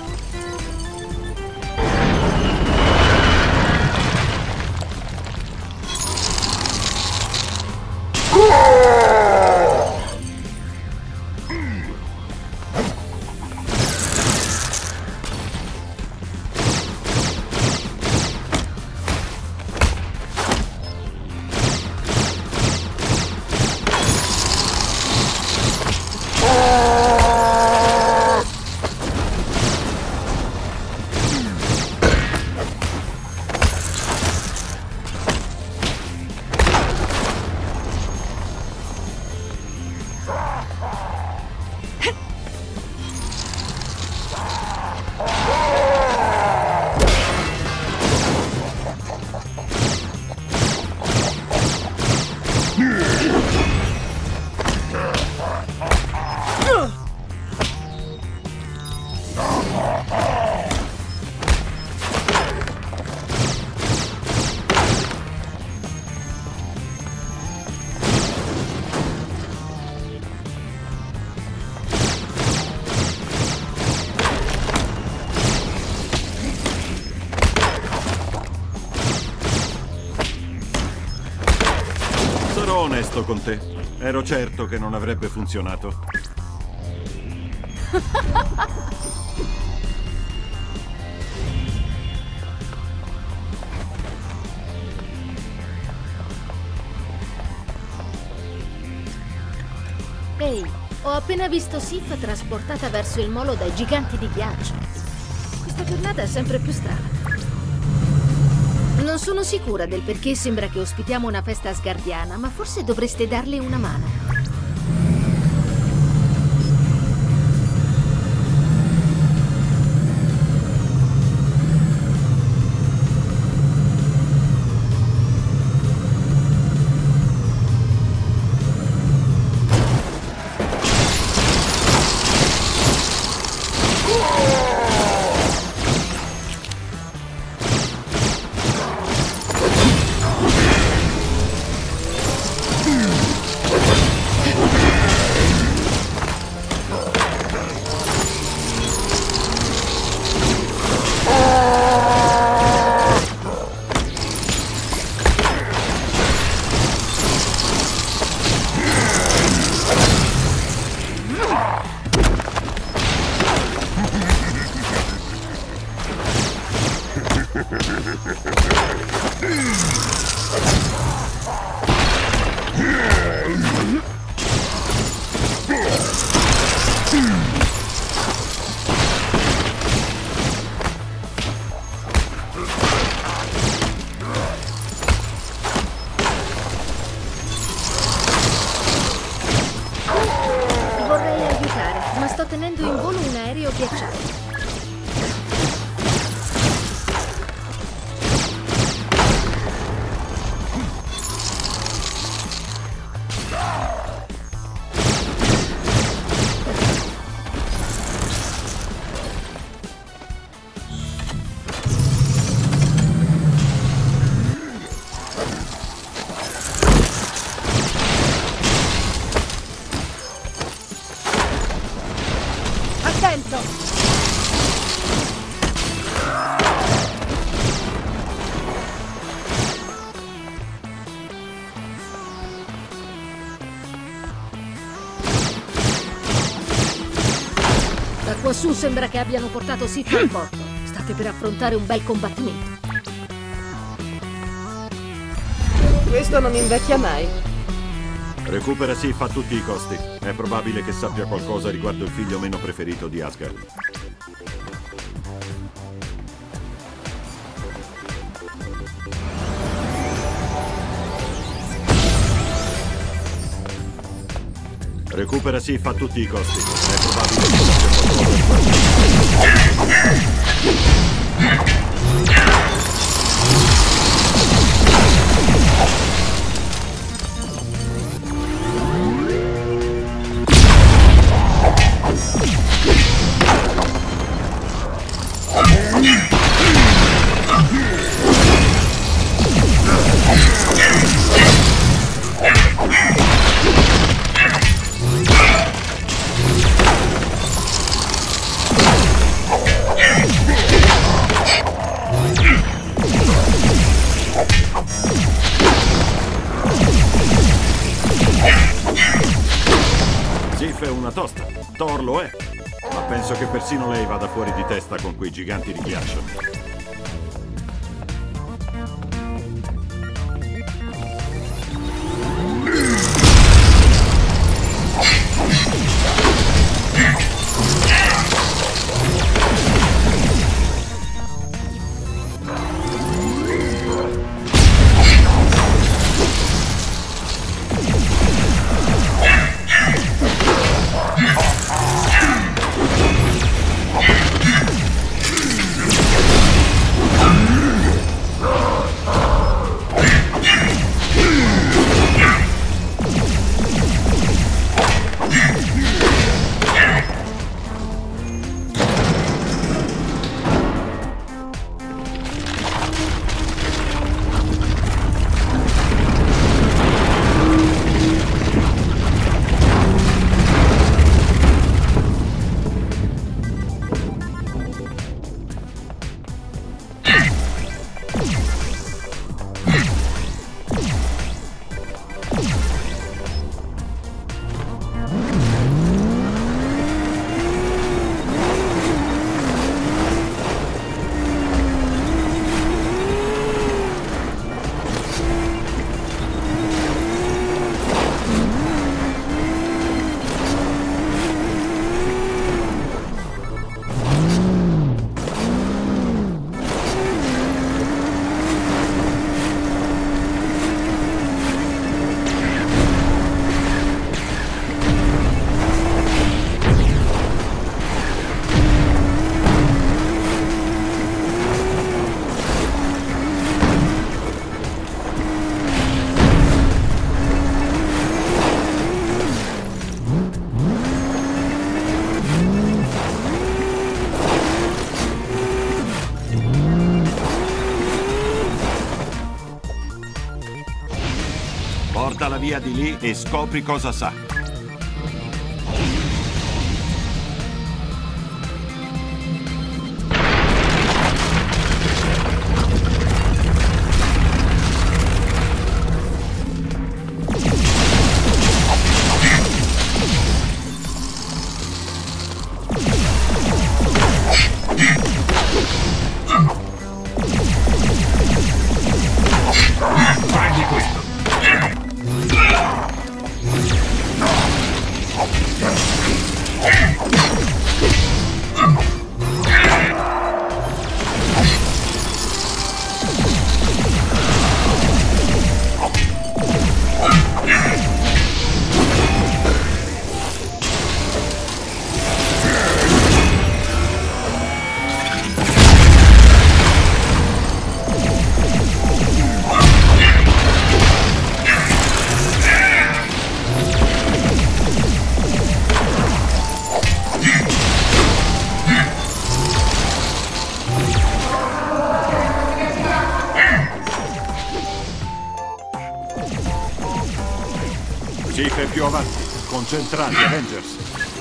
Onesto con te. Ero certo che non avrebbe funzionato. Ehi, ho appena visto Sif trasportata verso il molo dai giganti di ghiaccio. giornata è sempre più strana. Non sono sicura del perché sembra che ospitiamo una festa asgardiana, ma forse dovreste darle una mano. Vorrei aiutare, ma sto tenendo in volo un aereo ghiacciato. Da quassù sembra che abbiano portato Sith al porto. State per affrontare un bel combattimento. Questo non invecchia mai. Recupera Sith a tutti i costi. È probabile che sappia qualcosa riguardo il figlio meno preferito di Asgard. Recupera Sith a tutti i costi. È probabile che sappia qualcosa riguardo Sif è una tosta, Thor lo è, ma penso che persino lei vada fuori di testa con quei giganti di ghiaccio. Portala via di lì e scopri cosa sa. Prendi questo. Cifre più avanti. Concentrati, Avengers.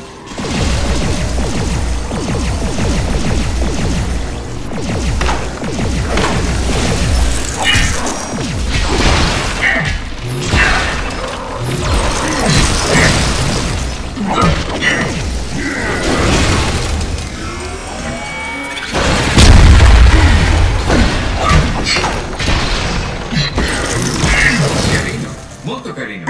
Carino, molto carino.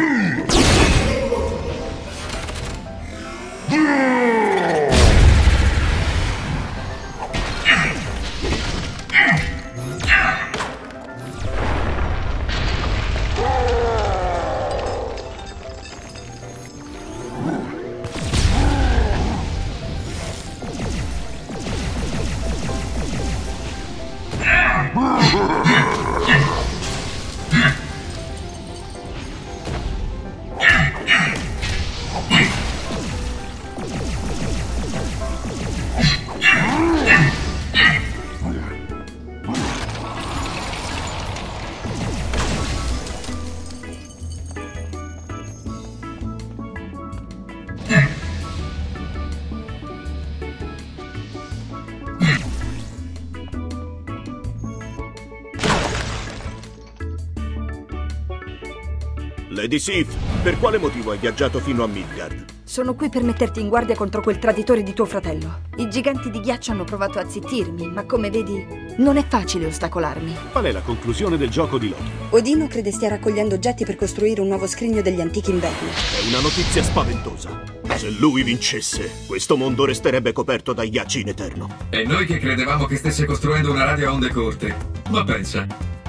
Lady Sif, per quale motivo hai viaggiato fino a Midgard? Sono qui per metterti in guardia contro quel traditore di tuo fratello. I giganti di ghiaccio hanno provato a zittirmi, ma come vedi, non è facile ostacolarmi. Qual è la conclusione del gioco di Loki? Odino crede stia raccogliendo oggetti per costruire un nuovo scrigno degli antichi inverni. È una notizia spaventosa. Se lui vincesse, questo mondo resterebbe coperto da ghiacci in eterno. E noi che credevamo che stesse costruendo una radio a onde corte. Ma pensa.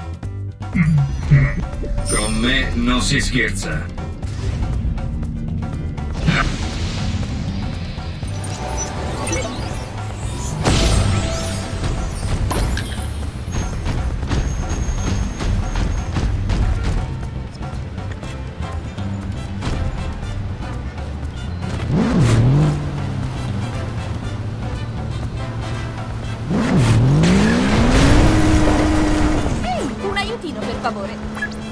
Con me non si scherza. Un aiutino, per favore.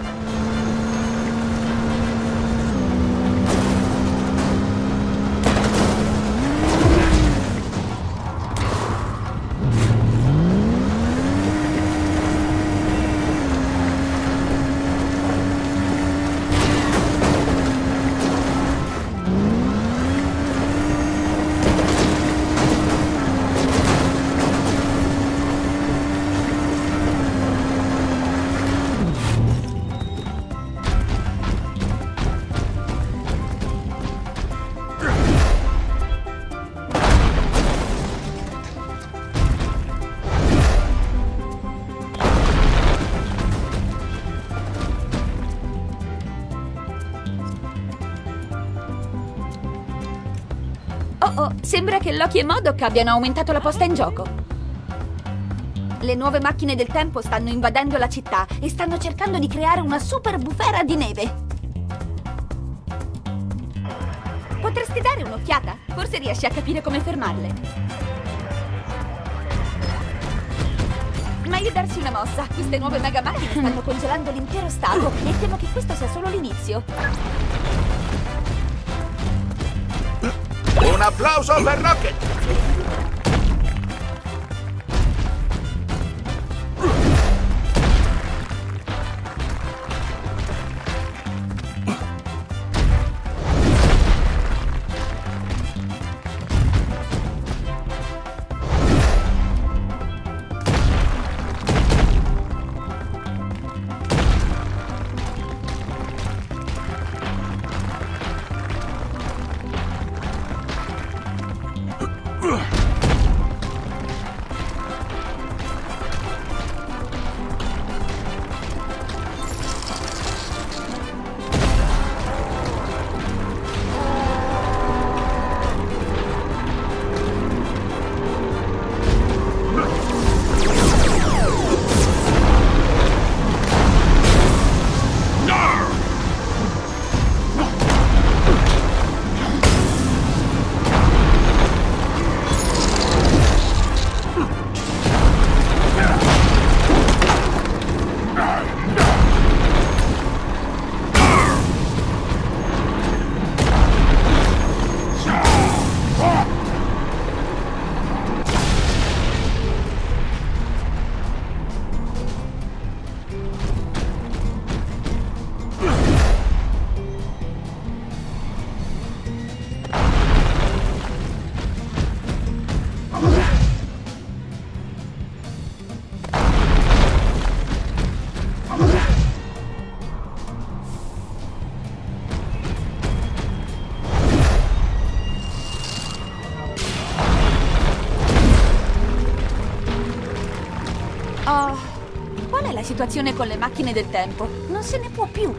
Oh oh, sembra che Loki e Modok abbiano aumentato la posta in gioco. Le nuove macchine del tempo stanno invadendo la città e stanno cercando di creare una super bufera di neve. Potresti dare un'occhiata? Forse riesci a capire come fermarle. Meglio darsi una mossa. Queste nuove mega macchine stanno congelando l'intero stato e temo che questo sia solo l'inizio. Un applauso per Rocket! Oh, qual è la situazione con le macchine del tempo? Non se ne può più.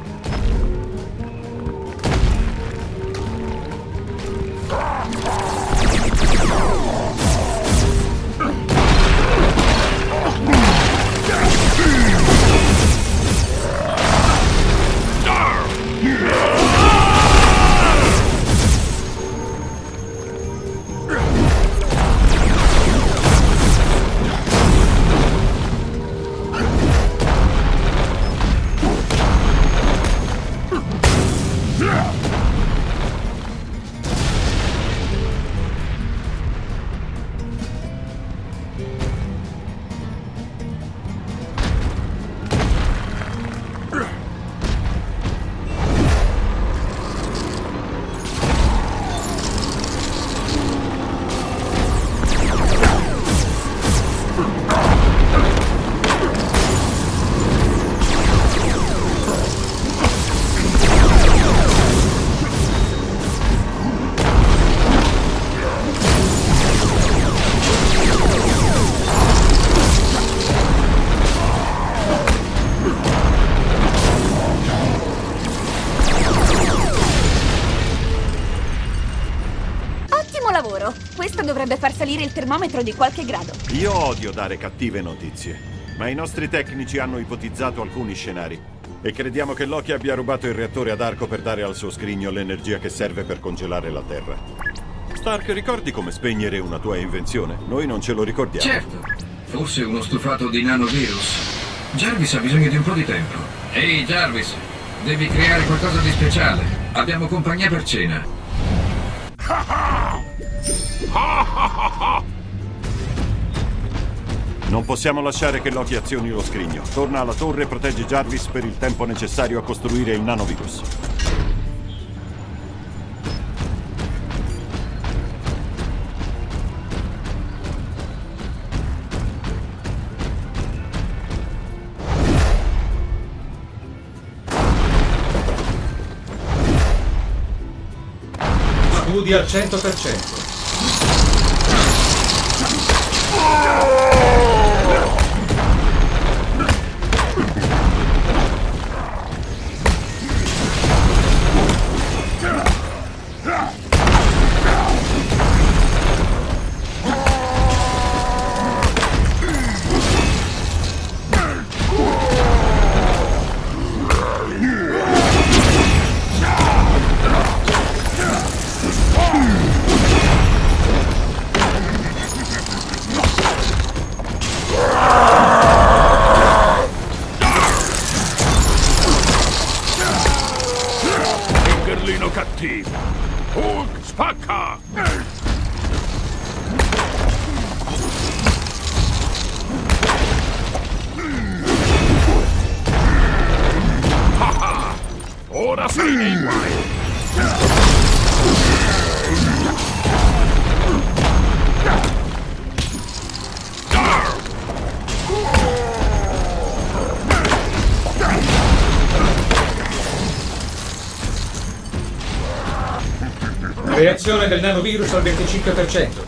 Lavoro. Questo dovrebbe far salire il termometro di qualche grado. Io odio dare cattive notizie, ma i nostri tecnici hanno ipotizzato alcuni scenari e crediamo che Loki abbia rubato il reattore ad arco per dare al suo scrigno l'energia che serve per congelare la Terra. Stark, ricordi come spegnere una tua invenzione? Noi non ce lo ricordiamo. Certo, forse uno stufato di nanovirus. Jarvis ha bisogno di un po' di tempo. Ehi Jarvis, devi creare qualcosa di speciale. Abbiamo compagnia per cena. Non possiamo lasciare che Loki azioni lo scrigno. Torna alla torre e proteggi Jarvis per il tempo necessario a costruire il nanovirus. Studi al cento per cento. cattivo. Hulk, spacca! Ah ah! Ora sei nei guai! Reazione del nanovirus al venticinque per cento.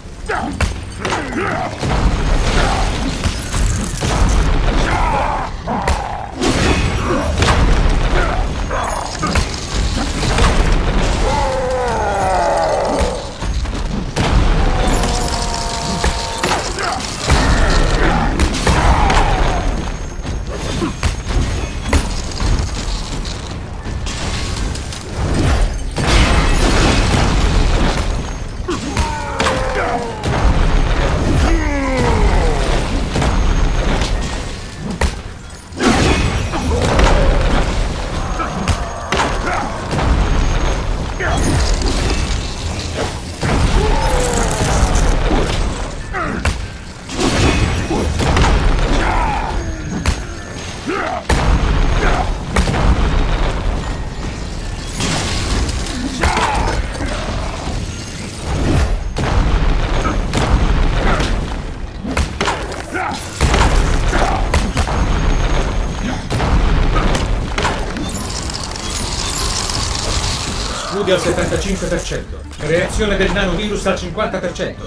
Scudi al settantacinque per cento. Reazione del nanovirus al cinquanta per cento.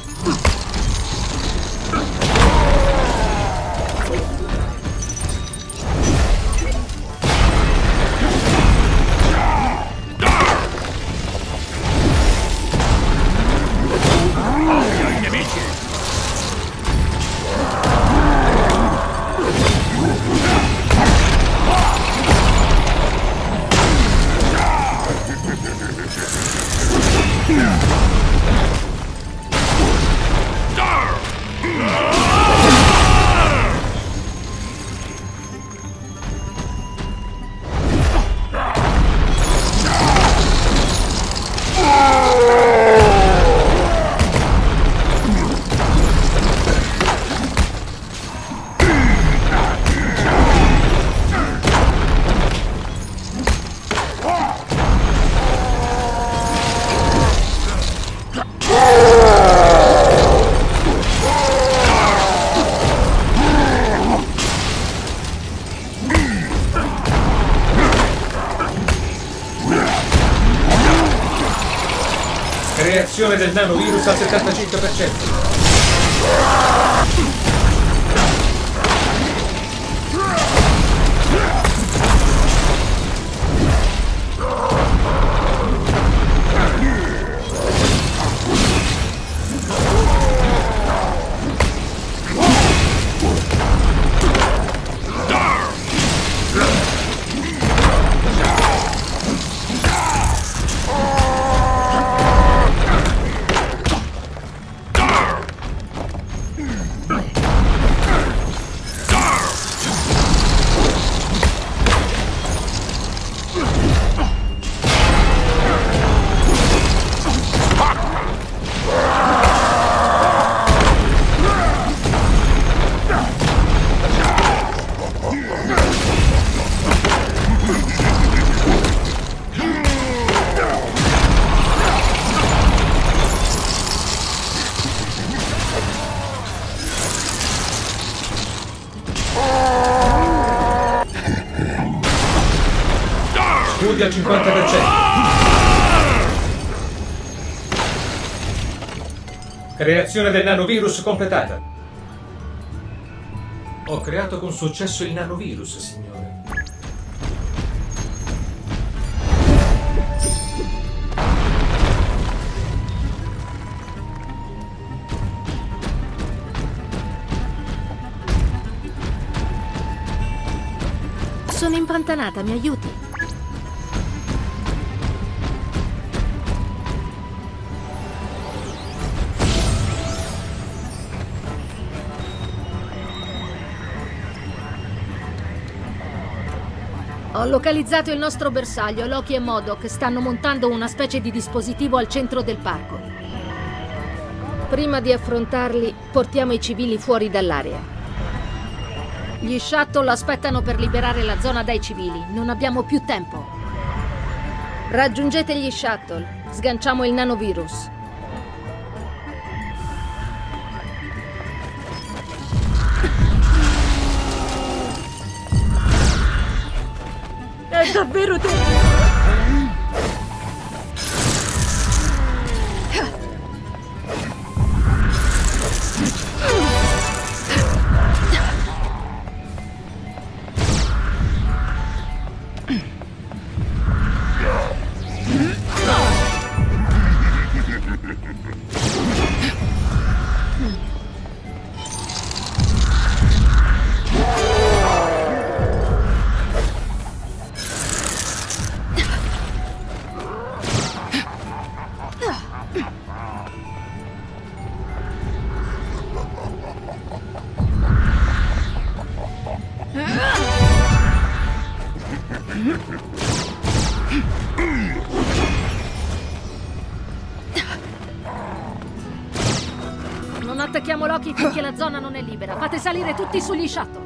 Reazione del nanovirus al settantacinque per cento. Scudi al cinquanta per cento. Creazione del nanovirus completata. Ho creato con successo il nanovirus, signore. Sono impantanata, mi aiuti? Ho Ho localizzato il nostro bersaglio. Loki e MODOK stanno montando una specie di dispositivo al centro del parco. Prima di affrontarli, portiamo i civili fuori dall'area. Gli shuttle aspettano per liberare la zona dai civili. Non abbiamo più tempo. Raggiungete gli shuttle. Sganciamo il nanovirus. È davvero te! Non attacchiamo Loki finché la zona non è libera. Fate salire tutti sugli shuttle.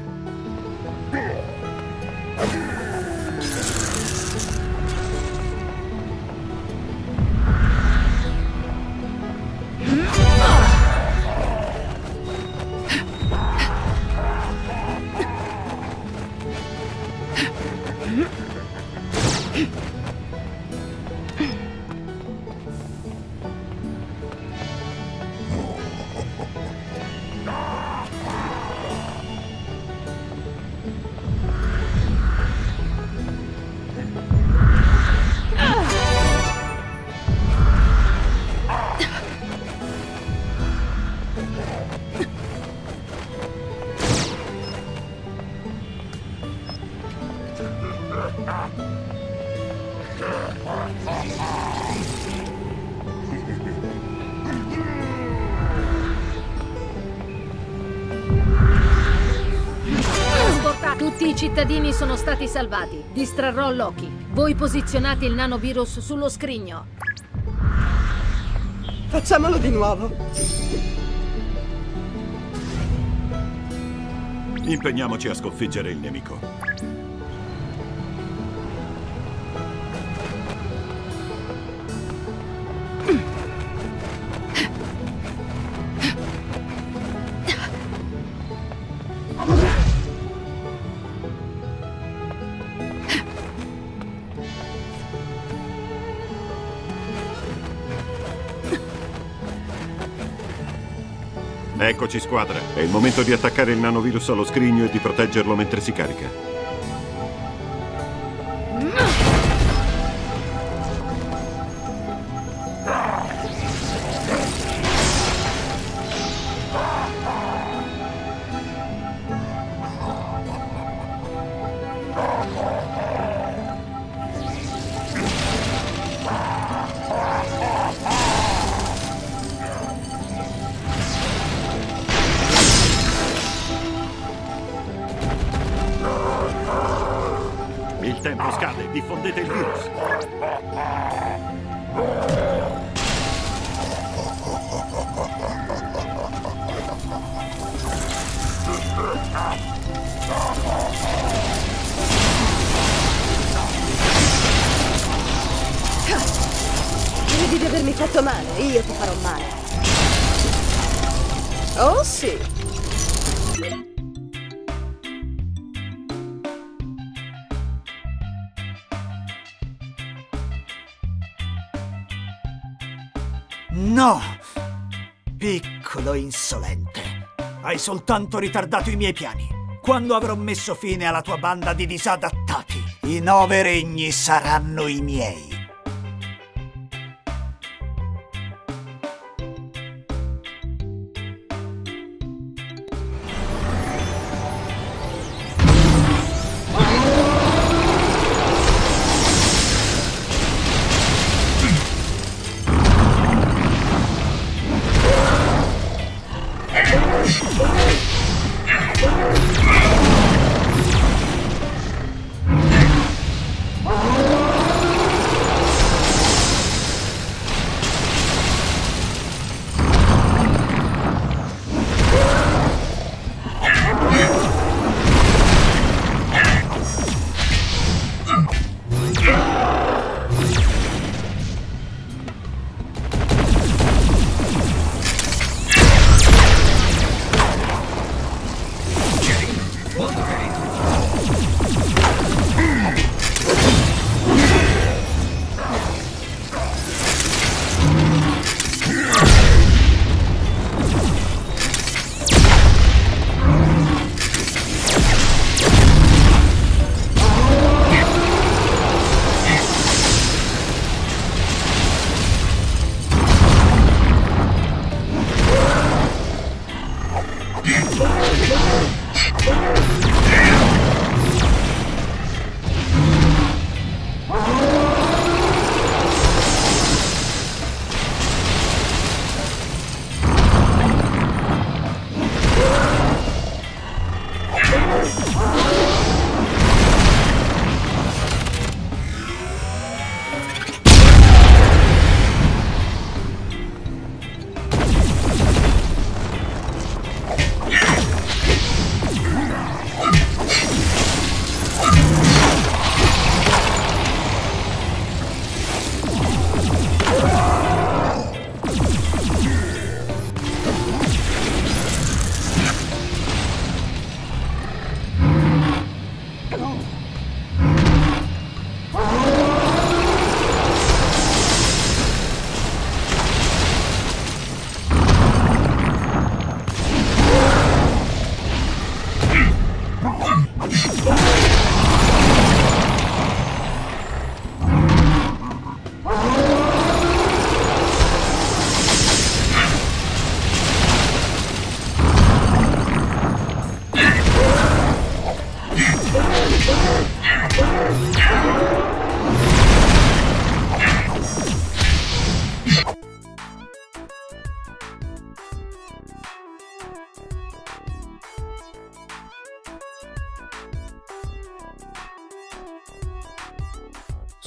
Tutti i cittadini sono stati salvati. Distrarrò Loki. Voi posizionate il nanovirus sullo scrigno. Facciamolo di nuovo. Impegniamoci a sconfiggere il nemico. Eccoci, squadra. È il momento di attaccare il nanovirus allo scrigno e di proteggerlo mentre si carica. Il tempo scade, diffondete il virus. Credi di avermi fatto male, io ti farò male. Oh sì. No! Piccolo insolente. Hai soltanto ritardato i miei piani. Quando avrò messo fine alla tua banda di disadattati, i nove regni saranno i miei.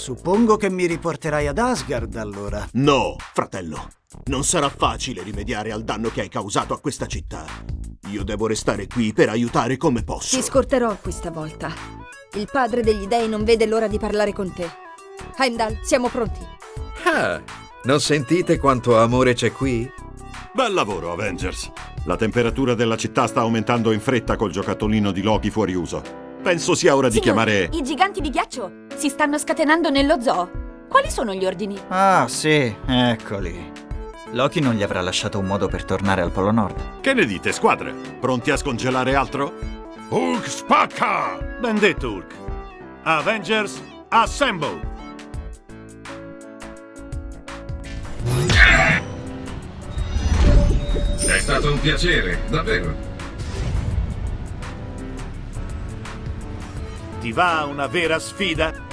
Suppongo che mi riporterai ad Asgard, allora. No, fratello. Non sarà facile rimediare al danno che hai causato a questa città. Io devo restare qui per aiutare come posso. Ti scorterò questa volta. Il padre degli dei non vede l'ora di parlare con te. Heimdall, siamo pronti. Ah, non sentite quanto amore c'è qui? Bel lavoro, Avengers. La temperatura della città sta aumentando in fretta col giocattolino di Loki fuori uso. Penso sia ora di Signori, chiamare... i giganti di ghiaccio si stanno scatenando nello zoo. Quali sono gli ordini? Ah, sì, eccoli. Loki non gli avrà lasciato un modo per tornare al Polo Nord. Che ne dite, squadre? Pronti a scongelare altro? Hulk spacca! Ben detto, Hulk. Avengers, assemble! È stato un piacere, davvero. Ti va una vera sfida?